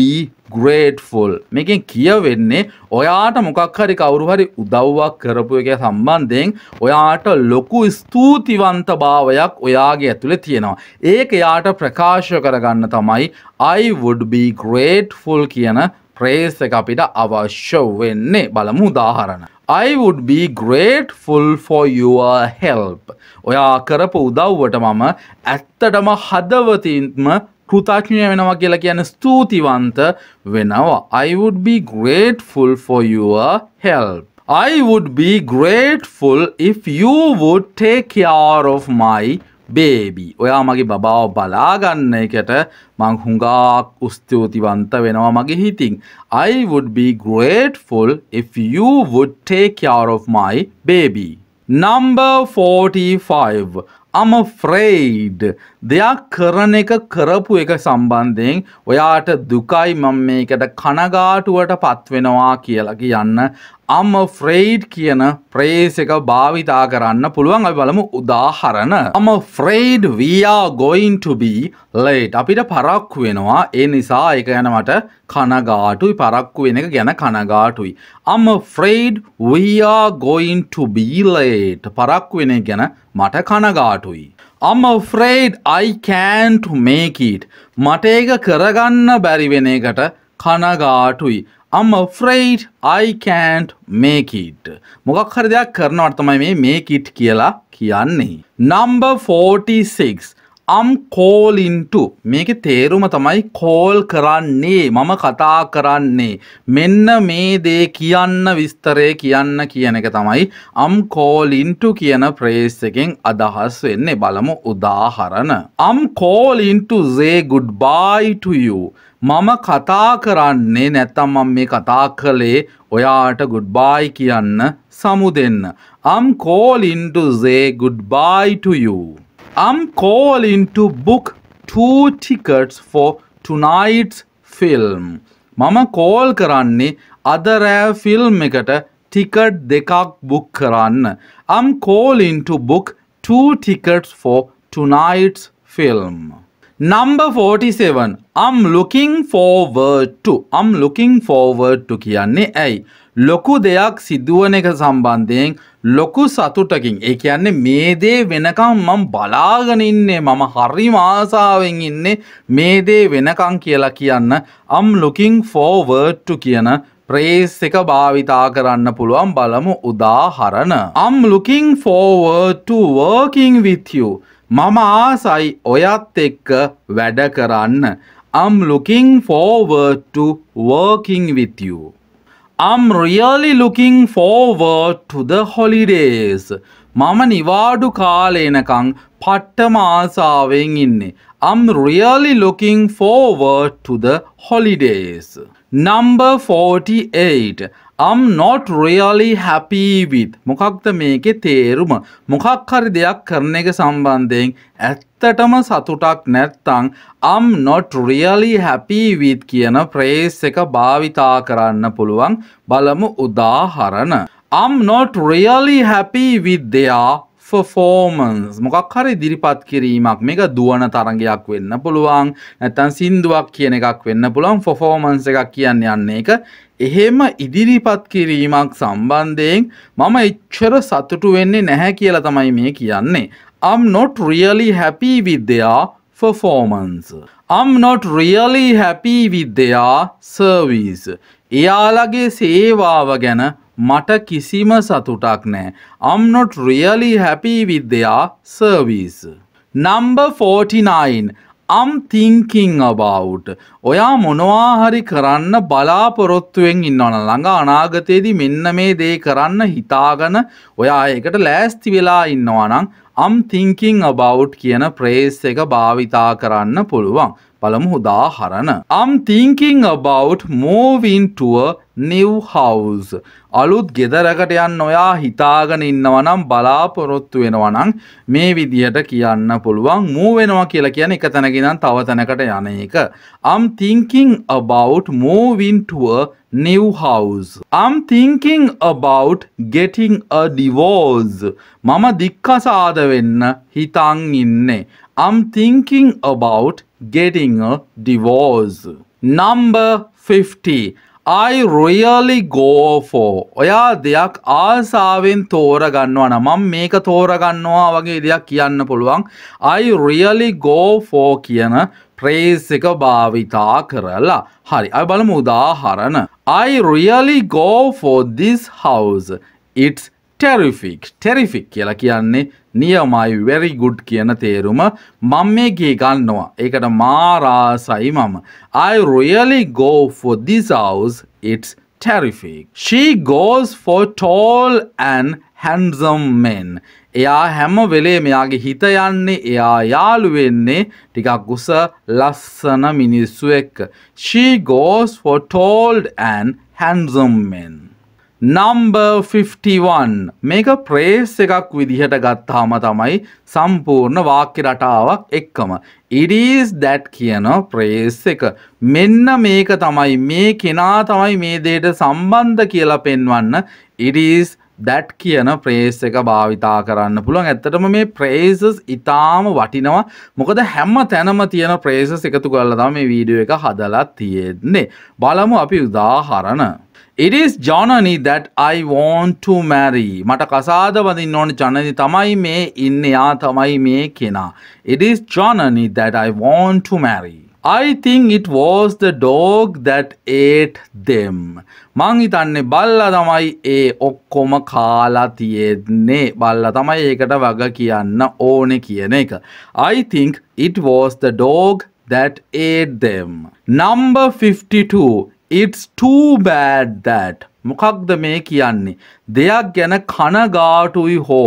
grateful. මේකෙන් කියවෙන්නේ ඔයාට මොකක් හරි කවුරු හරි උදව්වක් කරපු එක සම්බන්ධයෙන් ඔයාට ලොකු ස්තුතිවන්තභාවයක් ඔයාගේ ඇතුලේ තියෙනවා. ඒක යාට ප්‍රකාශ කරගන්න තමයි I would be grateful කියන phrase එක අපිට අවශ්‍ය වෙන්නේ. බලමු උදාහරණ. I would be grateful for your help. ඔයා කරපු උදව්වට මම ඇත්තටම හදවතින්ම කෘතඥ වෙනවා කියලා කියන ස්තුතිවන්ත වෙනවා. I would be grateful for your help. I would be grateful if you would take care of my baby. ඔයා මගේ බබාව බලා ගන්න එකට මං හුඟක් ස්තුතිවන්ත වෙනවා මගේ හිතින්. I would be grateful if you would take care of my baby. Number forty-five. I'm afraid. දෙයක් කරන එක කරපු එක සම්බන්ධයෙන් ඔයාට දුකයි මම මේකට කනගාටුවට පත් වෙනවා කියලා කියන්න I'm afraid කියන phrase එක භාවිතා කරන්න පුළුවන්. අපි බලමු උදාහරණ. I'm afraid we are going to be late. අපිට පරක්කු වෙනවා. ඒ නිසා ඒක ගැන මට කනගාටුයි. පරක්කු වෙන එක ගැන කනගාටුයි. I'm afraid we are going to be late. පරක්කු වෙන එක ගැන මට කනගාටුයි. I'm afraid I can't make it. මට ඒක කරගන්න බැරි වෙන එකට කනගාටුයි. I'm afraid I can't make it. මොකක් හරි දෙයක් කරනවට තමයි මේ make it කියලා කියන්නේ. Number forty-six. I'm calling to. මේකේ තේරුම තමයි call කරන්නේ. මම කතා කරන්නේ. මෙන්න මේ දේ කියන්න විස්තරේ කියන්න කියන එක තමයි I'm calling to කියන phrase එකෙන් අදහස් වෙන්නේ. බලමු උදාහරණ. I'm calling to say goodbye to you. මම කතා කරන්නේ නැත්තම් මම මේ කතා කළේ ඔයාට goodbye කියන්න සමු දෙන්න. I'm calling to say goodbye to you. I'm calling to book two tickets for tonight's film. මම call කරන්නේ අද රෑ ෆිල්ම් එකට ටිකට් දෙකක් book කරන්න. I'm calling to book two tickets for tonight's film. Number forty-seven. I'm looking forward to. I'm looking forward to කියන්නේ ඇයි? ලොකු දෙයක් සිදුවන එක සම්බන්ධයෙන් ලොකු සතුටකින් ඒ කියන්නේ මේ දේ වෙනකම් මම බලාගෙන ඉන්නේ මම හරිම ආසාවෙන් ඉන්නේ මේ දේ වෙනකම් කියලා කියන්න I'm looking forward to කියන phrase එක භාවිතා කරන්න පුළුවන්. බලමු උදාහරණ. I'm looking forward to working with you. මම ආසයි ඔයත් එක්ක වැඩ කරන්න. I'm looking forward to working with you. I'm really looking forward to the holidays. මම නිවාඩු කාලේ එනකන් පට්ටම ආසාවෙන් ඉන්නේ. I'm really looking forward to the holidays. Number forty-eight. I'm not really happy with. මොකක්ද මේකේ තේරුම? මොකක් හරි දෙයක් කරන එක සම්බන්ධයෙන් ඇත්තටම සතුටක් නැත්තම් I'm not really happy with කියන phrase එක භාවිතා කරන්න පුළුවන්. බලමු උදාහරණ. I'm not really happy with their performance. මොකක් හරි ඉදිරිපත් කිරීමක්. මේක දුවන තරඟයක් වෙන්න පුළුවන්. නැත්නම් සින්දුවක් කියන එකක් වෙන්න පුළුවන්. performance එකක් කියන්නේ යන්නේ ඒක. එහෙම ඉදිරිපත් කිරීමක් සම්බන්ධයෙන් මම එච්චර සතුටු වෙන්නේ නැහැ කියලා තමයි මේ කියන්නේ. I'm not really happy with their performance. I'm not really happy with their service. එයාලගේ සේවාව ගැන මට කිසිම සතුටක් නැහැ. I'm not really happy with their service. Number forty-nine. I'm thinking about. ඔයා මොනවා හරි කරන්න බලාපොරොත්තුවෙන් ඉන්නවනම් ළඟ අනාගතයේදී මෙන්න මේ දේ කරන්න හිතාගෙන ඔයා ඒකට ලෑස්ති වෙලා ඉන්නවා නම් I'm thinking about කියන phrase එක භාවිතා කරන්න පුළුවන්. බලමු උදාහරණ. I'm thinking about moving to a new house. අලුත් ගෙදරකට යන්න ඔයා හිතාගෙන ඉන්නවා නම් බලාපොරොත්තු වෙනවා නම් මේ විදිහට කියන්න පුළුවන්. move වෙනවා කියලා කියන්නේ එක තැනක ඉඳන් තව තැනකට යන එක. I'm thinking about moving to a new house. I'm thinking about getting a divorce. මම දික්කසාද වෙන්න හිතන් ඉන්නේ. I'm thinking about getting a divorce. Number fifty. I really go for. ඔයා දෙයක් ආසාවෙන් තෝරගන්නවා නම් මම මේක තෝරගන්නවා වගේ දෙයක් කියන්න පුළුවන්. I really go for කියන phrase එක භාවිතා කරලා. හරි. අපි බලමු උදාහරණ. I really go for this house. It's terrific. Terrific කියලා කියන්නේ නියමයි very good කියන තේරුම. මම මේ ගේ ගන්නවා. ඒකට මාරාසයි මම. I really go for this house. It's terrific. She goes for tall and handsome men. එයා හැම වෙලේම එයාගේ හිත යන්නේ එයා යාළු වෙන්නේ ටිකක් උස ලස්සන මිනිස්සු එක්ක. She goes for tall and handsome men. Number fifty-one. මේක ප්‍රේස් එකක් විදිහට ගත්තාම තමයි සම්පූර්ණ වාක්‍ය රටාවක් එක්කම. It is that කියන ප්‍රේස් එක. මෙන්න මේක තමයි මේ කෙනා තමයි මේ දෙයට සම්බන්ධ කියලා පෙන්වන්න it is that කියන ප්‍රේස් එක භාවිතා කරන්න පුළුවන්. ඇත්තටම මේ ප්‍රේසස් ඊටාම වටිනවා. මොකද හැම තැනම තියෙන ප්‍රේසස් එකතු කරලා තමයි මේ වීඩියෝ එක හදලා තියෙන්නේ. බලමු අපි උදාහරණ. It is Janani that I want to marry. මට කසාද බඳින්න ඕන ජනනි තමයි මේ ඉන්නේ. යා තමයි මේ කෙනා. It is Janani that I want to marry. I think it was the dog that ate them. මං හිතන්නේ බල්ලා තමයි ඒ ඔක්කොම කාලා තියෙන්නේ. බල්ලා තමයි ඒකට වග කියන්න ඕනේ කියන එක. I think it was the dog that ate them. Number fifty-two. It's too bad that. මොකක්ද මේ කියන්නේ? දෙයක් ගැන කනගාටුයි හෝ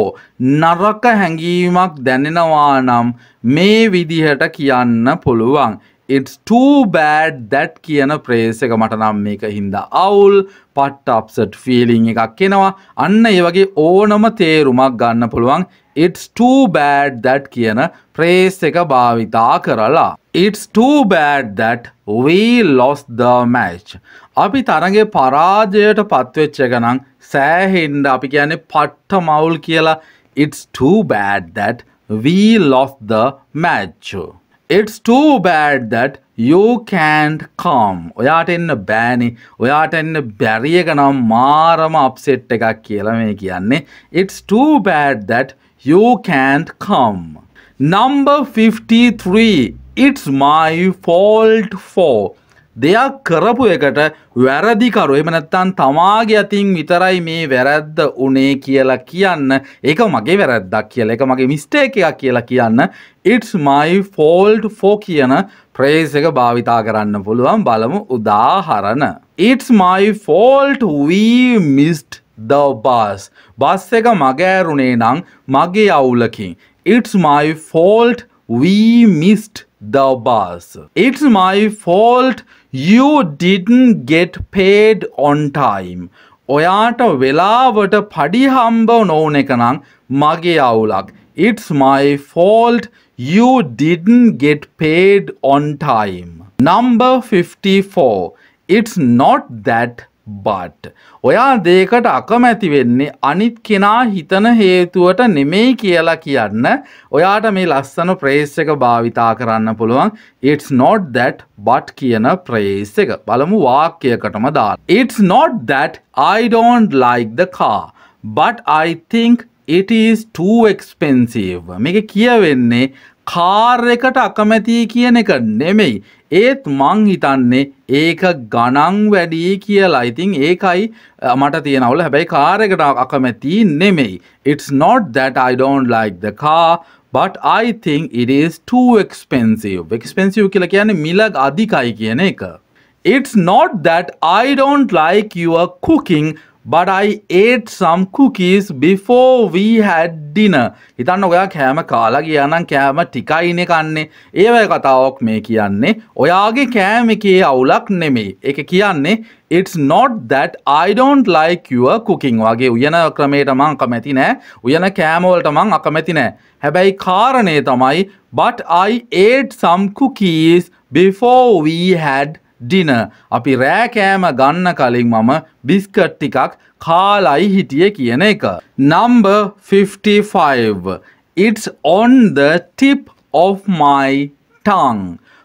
නරක හැඟීමක් දැනෙනවා නම් මේ විදිහට කියන්න පුළුවන්. It's too bad that කියන ප්‍රේස් එක මට නම් මේක හින්දා අවුල් පට්ට අප්සෙට් ෆීලිං එකක් එනවා. අන්න ඒ වගේ ඕනම තේරුමක් ගන්න පුළුවන්. It's too bad that කියන ප්‍රේස් එක භාවිතා කරලා. It's too bad that we lost the match. අපි තරගේ පරාජයට පත්වෙච්ච එක නම් සෑහෙන්න අපි කියන්නේ පට්ට මවුල් කියලා. It's too bad that we lost the match. It's too bad that you can't come. ඔයාට එන්න බෑනේ. ඔයාට එන්න බැරි එක නම් මාරම අප්සෙට් එකක් කියලා මේ කියන්නේ. It's too bad that you can't come. Number fifty-three. It's my fault for. දෙයක් කරපු එකට වැරදිකරු එහෙම නැත්නම් තමාගේ අතින් විතරයි මේ වැරද්ද උනේ කියලා කියන්න. ඒක මගේ වැරද්දක් කියලා. ඒක මගේ මිස්ටේක් එකක් කියලා කියන්න. It's my fault for කියන phrase එක භාවිතා කරන්න පුළුවන්. බලමු උදාහරණ. It's my fault we missed the bus. Bus එක මගෑරුනේ නම් මගේ අවුලකින්. It's my fault we missed the bus. It's my fault you didn't get paid on time. ඔයාට වෙලාවට පඩි හම්බ නොවුන එක නම් මගේ අවුලක්. It's my fault you didn't get paid on time. Number fifty-four. It's not that but. ඔයා දෙයකට අකමැති වෙන්නේ අනිත් කෙනා හිතන හේතුවට නෙමෙයි කියලා කියන්න ඔයාට මේ ලස්සන ප්‍රේස් එක භාවිතා කරන්න පුළුවන්. It's not that but කියන ප්‍රේස් එක. බලමු වාක්‍යයකටම දාලා. It's not that I don't like the car but I think it is too expensive. මේක කියවෙන්නේ කාර් එකට අකමැති කියන එක නෙමෙයි. ඒත් මං හිතන්නේ ඒක ගණන් වැඩි කියලා. ඉතින් ඒකයි මට තියෙන අවුල. හැබැයි කාර් එකට අකමැති නෙමෙයි. It's not that I don't like the car but I think it is too expensive. Expensive කියලා කියන්නේ මිල අධිකයි කියන එක. It's not that I don't like your cooking but I ate some cookies before we had dinner. හිතන්න ඔයා කෑම කාලා ගියා නම් කෑම ටිකයිනේ කන්නේ. ඒ වගේ කතාවක් මේ කියන්නේ. ඔයාගේ කෑම එකේ අවුලක් නෙමෙයි. ඒක කියන්නේ it's not that I don't like your cooking වගේ උයන ක්‍රමයට මං අකමැති නෑ. උයන කෑම වලට මං අකමැති නෑ. හැබැයි කාරණේ තමයි but I ate some cookies before we had dinner. අපි රෑ කෑම ගන්න කලින් මම බිස්කට් ටිකක් කාලයි හිටියේ කියන එක. Number fifty-five. It's on the tip of my tongue.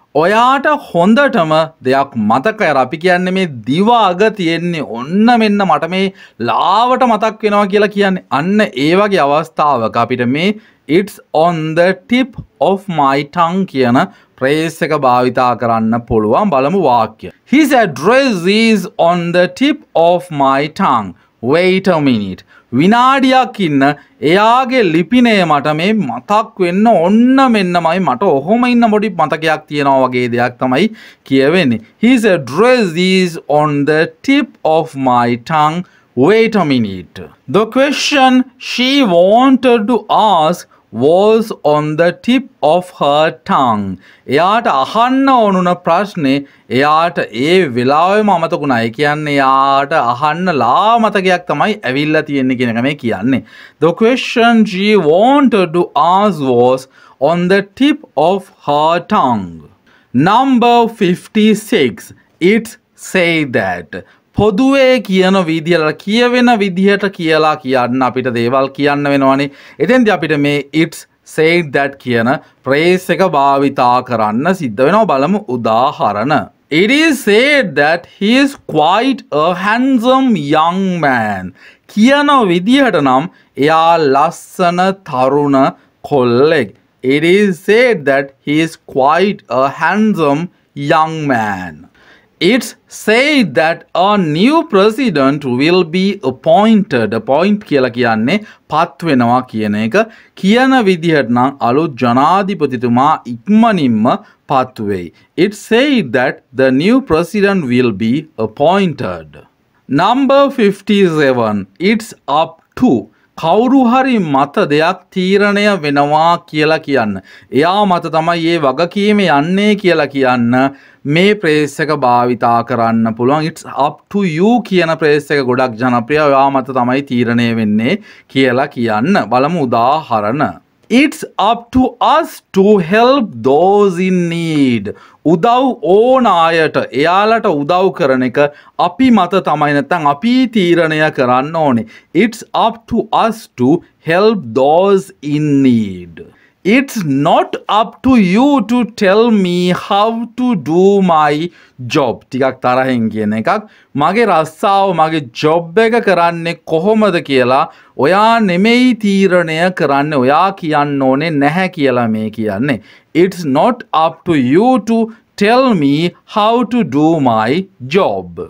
ඔයාට හොඳටම දෙයක් මතකයි අර අපි කියන්නේ මේ දිව අග තියෙන්නේ ඔන්න මෙන්න මට මේ ලාවට මතක් වෙනවා කියලා කියන්නේ අන්න ඒ වගේ අවස්ථාවක අපිට මේ it's on the tip of my tongue කියන phrase එක භාවිතා කරන්න පුළුවන් බලමු වාක්‍ය. His address is on the tip of my tongue. Wait a minute. විනාඩියක් ඉන්න එයාගේ ලිපිනය මට මේ මතක් වෙන්න ඔන්න මෙන්නමයි මට ඔහොම ඉන්න පොඩි මතකයක් තියෙනවා වගේ දෙයක් තමයි කියවෙන්නේ. His address is on the tip of my tongue. Wait a minute. The question she wanted to ask was on the tip of her tongue. එයාට අහන්න ඕනුන ප්‍රශ්නේ එයාට ඒ වෙලාවෙම අමතකුණා. ඒ කියන්නේ එයාට අහන්න ලා මතකයක් තමයි ඇවිල්ලා තියෙන්නේ කියන එක මේ කියන්නේ. The question she wanted to ask was on the tip of her tongue. Number fifty-six. It say that. පොදුවේ කියන විදිහට කියවෙන විදිහට කියලා කියන්න අපිට දේවල් කියන්න වෙනවනේ. එතෙන්දී අපිට මේ it's said that කියන phrase එක භාවිතා කරන්න සිද්ධ වෙනවා. බලමු උදාහරණ. It is said that he is quite a handsome young man. කියන විදිහට නම් එයා ලස්සන තරුණ කොල්ලෙක්. It is said that he is quite a handsome young man. It's said that a new president will be appointed. Appoint කියලා කියන්නේ පත් වෙනවා කියන එක. කියන විදිහට නම් අලුත් ජනාධිපතිතුමා ඉක්මනින්ම පත් වෙයි. It's said that the new president will be appointed. Number fifty-seven. It's up to. කවුරු හරි මත දෙයක් තීරණය වෙනවා කියලා කියන්න. එයා මත තමයි මේ වගකීම යන්නේ කියලා කියන්න මේ phrase එක භාවිතා කරන්න පුළුවන්. It's up to you කියන phrase එක ගොඩක් ජනප්‍රියයි. ඔයා මත තමයි තීරණය වෙන්නේ කියලා කියන්න. බලමු උදාහරණ. It's up to us to help those in need. උදව් ඕන අයට එයාලට උදව් කරන එක අපි මත තමයි නැත්නම් අපි තීරණය කරන්න ඕනේ. It's up to us to help those in need. It's not up to you to tell me how to do my job. ටිකක් තරහින් කියන එකක්. මගේ රස්සාව මගේ ජොබ් එක කරන්නේ කොහොමද කියලා ඔයා නෙමෙයි තීරණය කරන්නේ. ඔයා කියන්න ඕනේ නැහැ කියලා මේ කියන්නේ. It's not up to you to tell me how to do my job.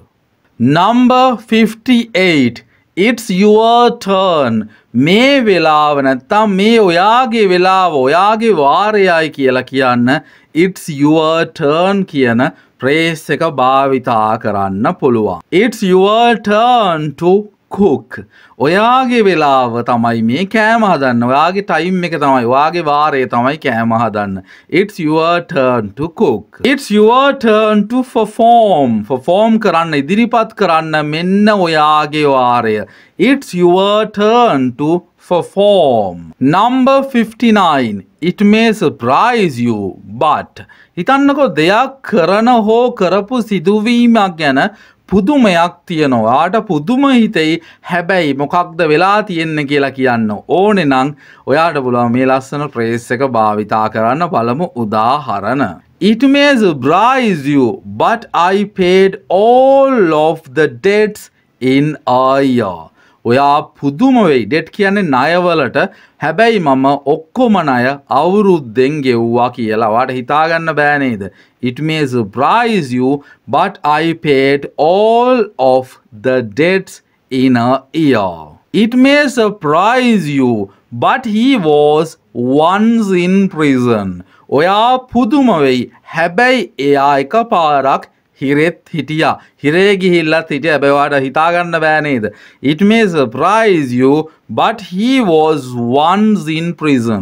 Number fifty-eight. It's your turn. මේ වෙලාව නැත්තම් මේ ඔයාගේ වෙලාව ඔයාගේ වාරයයි කියලා කියන්න it's your turn කියන phrase එක භාවිතා කරන්න පුළුවන්. It's your turn to cook. ඔයාගේ වෙලාව තමයි මේ කෑම හදන්න. ඔයාගේ time එක තමයි ඔයාගේ වාරය තමයි කෑම හදන්න. It's your turn to cook. It's your turn to perform. perform කරන්න ඉදිරිපත් කරන්න මෙන්න ඔයාගේ වාරය. It's your turn to perform. Number fifty-nine. It may surprise you, but හිතන්නකෝ දෙයක් කරන හෝ කරපු සිදුවීමක් ගැන පුදුමයක් තියෙනවා. ආට පුදුම හිතෙයි. හැබැයි මොකක්ද වෙලා තියෙන්නේ කියලා කියන්න ඕනේ නම් ඔයාට පුළුවන් මේ ලස්සන phrase එක භාවිතා කරන්න. බලමු උදාහරණ. It may surprise you, but I paid all of the debts in a year. ඔයා පුදුම වෙයි. debt කියන්නේ ණයවලට. හැබැයි මම ඔක්කොම ණය අවුරුද්දෙන් ගෙව්වා කියලා. ඔයාට හිතා ගන්න බෑ නේද? It may surprise you, but I paid all of the debts in a year. It may surprise you, but he was once in prison. ඔයා පුදුම වෙයි. හැබැයි එයා එකපාරක් හිරෙත් හිටියා. හිරේ ගිහිල්ලත් හිටියා. හැබැයි ඔයාට හිතා ගන්න බෑ නේද? It may surprise you, but he was once in prison.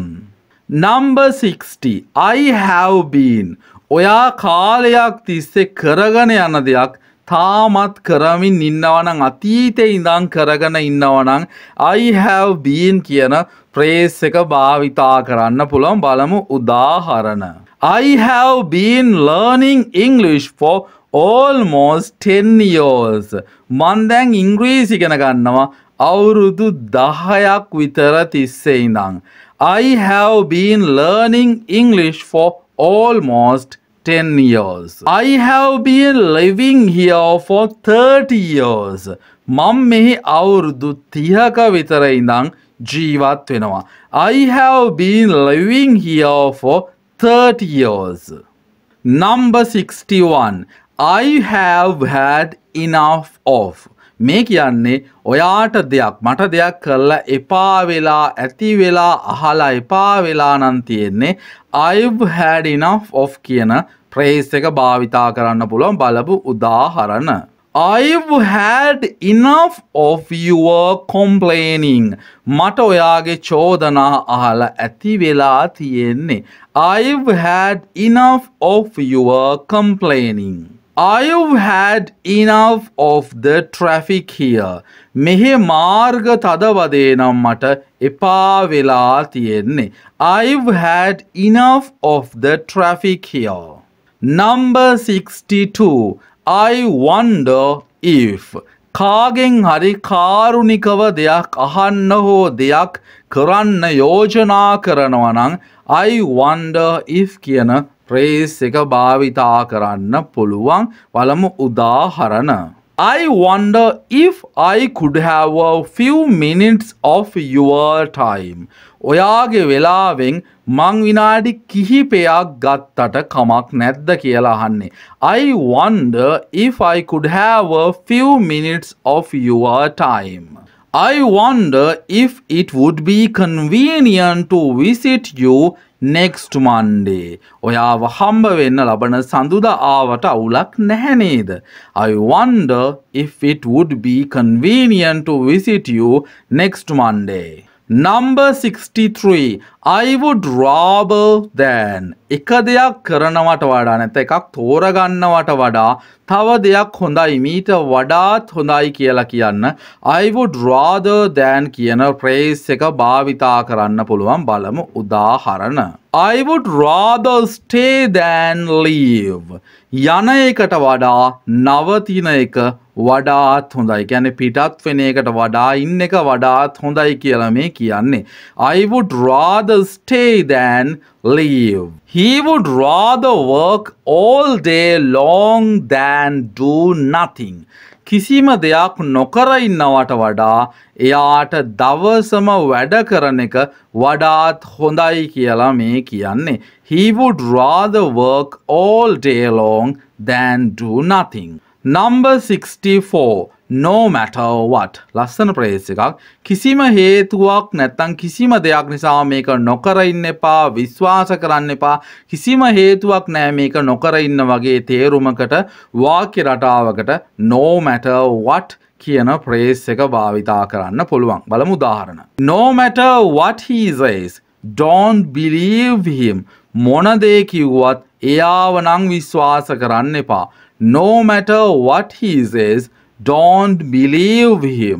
Number sixty. I have been. ඔයා කාලයක් තිස්සේ කරගෙන යන දෙයක් තාමත් කරමින් ඉන්නවා නම් අතීතේ ඉඳන් කරගෙන ඉන්නවා නම් I have been කියන phrase එක භාවිතා කරන්න පුළුවන්. බලමු උදාහරණ. I have been learning English for almost ten years. මන් දැන් ඉංග්‍රීසි ඉගෙන ගන්නවා අවුරුදු දහයක් විතර තිස්සේ ඉඳන්. I have been learning English for almost ten years. I have been living here for thirty years. මම මෙහි අවුරුදු තිහක විතර ඉඳන් ජීවත් වෙනවා. I have been living here for thirty years. Number sixty-one. I have had enough of. මේ කියන්නේ ඔයාට දෙයක් මට දෙයක් කරලා එපා වෙලා ඇති වෙලා අහලා එපා වෙලා නම් තියෙන්නේ I've had enough of කියන phrase එක භාවිතා කරන්න පුළුවන් බලපු උදාහරණ. I've had enough of your complaining. මට ඔයාගේ චෝදනා අහලා ඇති වෙලා තියෙන්නේ. I've had enough of your complaining. I've had enough of the traffic here. මෙහි මාර්ග තදවදේ නම් මට එපා වෙලා තියෙන්නේ. I've had enough of the traffic here. Number sixty-two. I wonder if. කාගෙන් හරි කාරුණිකව දෙයක් අහන්න හෝ දෙයක් කරන්න යෝජනා කරනවා නම් I wonder if කියන phrase එක භාවිතා කරන්න පුළුවන්. බලමු උදාහරණ. I wonder if I could have a few minutes of your time. ඔයාගේ වෙලාවෙන් මං විනාඩි කිහිපයක් ගත්තට කමක් නැද්ද කියලා අහන්නේ. I wonder if I could have a few minutes of your time. I wonder if it would be convenient to visit you next Monday. ඔයාව හම්බ වෙන්න ලබන සඳුදා ආවට අවුලක් නැහැ නේද? I wonder if it would be convenient to visit you next Monday. Number sixty-three. I would rather than. එක දෙයක් කරනවට වඩා නැත්නම් එකක් තෝරගන්නවට වඩා තව දෙයක් හොඳයි මීට වඩාත් හොඳයි කියලා කියන්න I would rather than කියන phrase එක භාවිතා කරන්න පුළුවන්. බලමු උදාහරණ. I would rather stay than leave. යන එකට වඩා නවතින එක වඩාත් හොඳයි. කියන්නේ පිටත් වෙන එකට වඩා ඉන්න එක වඩාත් හොඳයි කියලා මේ කියන්නේ. I would rather stay than leave. He would rather work all day long than do nothing. කිසිම දෙයක් නොකර ඉන්නවට වඩා එයාට දවසම වැඩ කරන එක වඩාත් හොඳයි කියලා මේ කියන්නේ. He would rather work all day long than do nothing. Number sixty-four. No matter what. ලස්සන phrase එකක්. කිසිම හේතුවක් නැත්නම් කිසිම දෙයක් නිසා මේක නොකර ඉන්න එපා, විශ්වාස කරන්න එපා. කිසිම හේතුවක් නැහැ මේක නොකර ඉන්න වගේ තේරුමකට වාක්‍ය රටාවකට no matter what කියන phrase එක භාවිතා කරන්න පුළුවන්. බලමු උදාහරණ. No matter what he says, don't believe him. මොන දේ කිව්වත් එයාව නම් විශ්වාස කරන්න එපා. No matter what he says, don't believe him.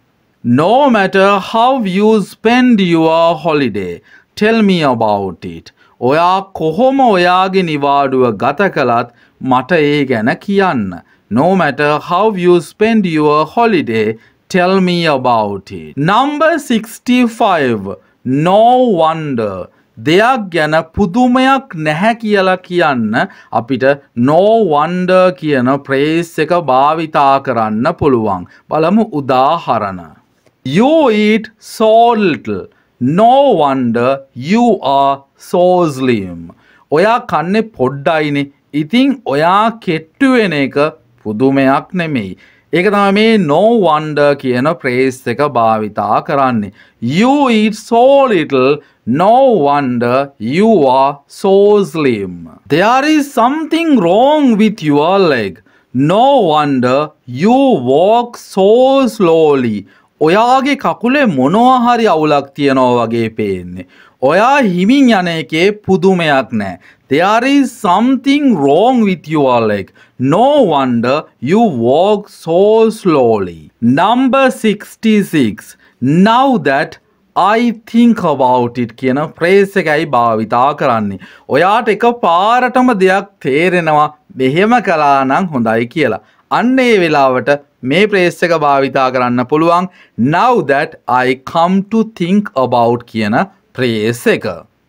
No matter how you spend your holiday, tell me about it. ඔයා කොහොම ඔයාගේ නිවාඩුව ගත කළත් මට ඒ ගැන කියන්න. No matter how you spend your holiday, tell me about it. Number sixty-five. No wonder. දෙයක් ගැන පුදුමයක් නැහැ කියලා කියන්න අපිට no wonder කියන phrase එක භාවිතා කරන්න පුළුවන්. බලමු උදාහරණ. You eat so little. No wonder you are so slim. ඔයා කන්නේ පොඩ්ඩයිනේ. ඉතින් ඔයා කෙට්ටු වෙන එක පුදුමයක් නෙමෙයි. ඒක තමයි මේ no wonder කියන phrase එක භාවිතා කරන්නේ. You eat so little. No wonder you are so slim. There is something wrong with your leg. No wonder you walk so slowly. ඔයාගේ කකුලේ මොනවා හරි අවුලක් තියනවා වගේ පේන්නේ. ඔයා හිමින් යන එකේ පුදුමයක් නැහැ. There is something wrong with your leg. No wonder you walk so slowly. Number sixty-six. Now that I think about it කියන phrase එකයි භාවිතා කරන්නේ. ඔයාට එක පාරටම දෙයක් තේරෙනවා මෙහෙම කළා නම් හොඳයි කියලා. අන්න ඒ වෙලාවට මේ phrase එක භාවිතා කරන්න පුළුවන්. Now that I come to think about කියන phrase එක.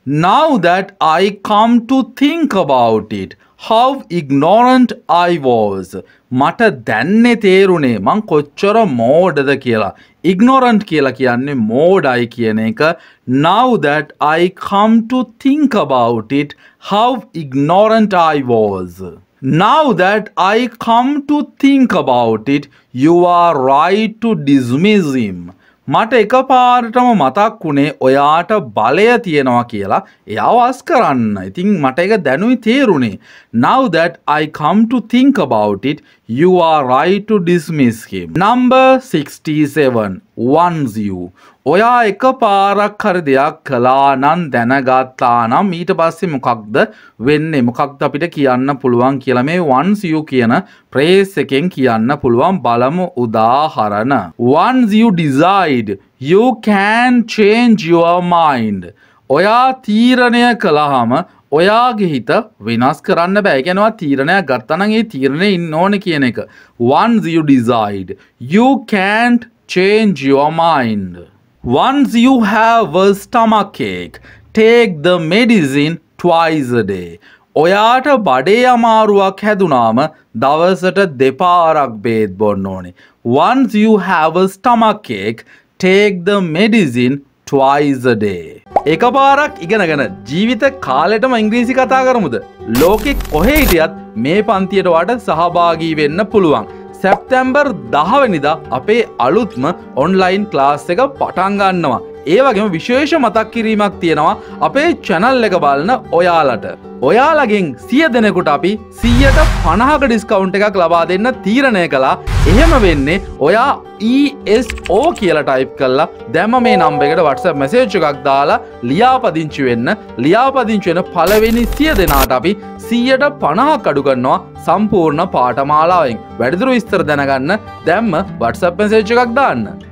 Now that I come to think about it, how ignorant I was. මට දැන්නේ තේරුනේ මං කොච්චර මෝඩද කියලා. ignorant කියලා කියන්නේ මෝඩයි කියන එක. Now that I come to think about it, how ignorant I was. Now that I come to think about it, you are right to dismiss him. මට එකපාරටම මතක් වුණේ ඔයාට බලය තියෙනවා කියලා. එයාව අස් කරන්න. ඉතින් මට ඒක දැනුයි තේරුනේ. Now that I come to think about it, you are right to dismiss him. Number sixty-seven. Once you. ඔයා එකපාරක් හරි දෙයක් කළා නම් දැනගත්තා නම් ඊට පස්සේ මොකක්ද වෙන්නේ? මොකක්ද අපිට කියන්න පුළුවන් කියලා මේ once you කියන phrase එකෙන් කියන්න පුළුවන්. බලමු උදාහරණ. Once you decide, you can change your mind. ඔයා තීරණය කළාම ඔයාගේ හිත වෙනස් කරන්න බෑ. ඒ කියන්නේ ඔයා තීරණයක් ගත්තා නම් ඒ තීරණේ ඉන්න ඕනේ කියන එක. Once you decide, you can't change your mind. Once you have a stomach ache, take the medicine twice a day. ඔයාට බඩේ අමාරුවක් හැදුනාම දවසට දෙපාරක් බේත් බොන්න ඕනේ. Once you have a stomach ache, take the medicine twice a day. එකපාරක් ඉගෙනගෙන ජීවිත කාලෙටම ඉංග්‍රීසි කතා කරමුද? ලෝකෙ කොහේ හිටියත් මේ පන්තියට වට සහභාගී වෙන්න පුළුවන්. සැප්තැම්බර් දහ වෙනිදා අපේ අලුත්ම ඔන්ලයින් ක්ලාස් එක පටන් ගන්නවා. ඒ වගේම විශේෂ මතක් කිරීමක් තියෙනවා අපේ channel එක බලන ඔයාලට. ඔයාලගෙන් සිය දෙනෙකුට අපි සීයට පනහක ඩිස්කවුන්ට් එකක් ලබා දෙන්න තීරණය කළා. එහෙම වෙන්නේ ඔයා E S O කියලා ටයිප් කරලා දැම්ම මේ නම්බර් එකට WhatsApp message එකක් දාලා ලියාපදිංචි වෙන්න. ලියාපදිංචි වෙන පළවෙනි සිය දෙනාට අපි සීයට පනහක් අඩු කරනවා සම්පූර්ණ පාඨමාලාවෙන්. වැඩිදුර විස්තර දැනගන්න දැම්ම WhatsApp message එකක් දාන්න.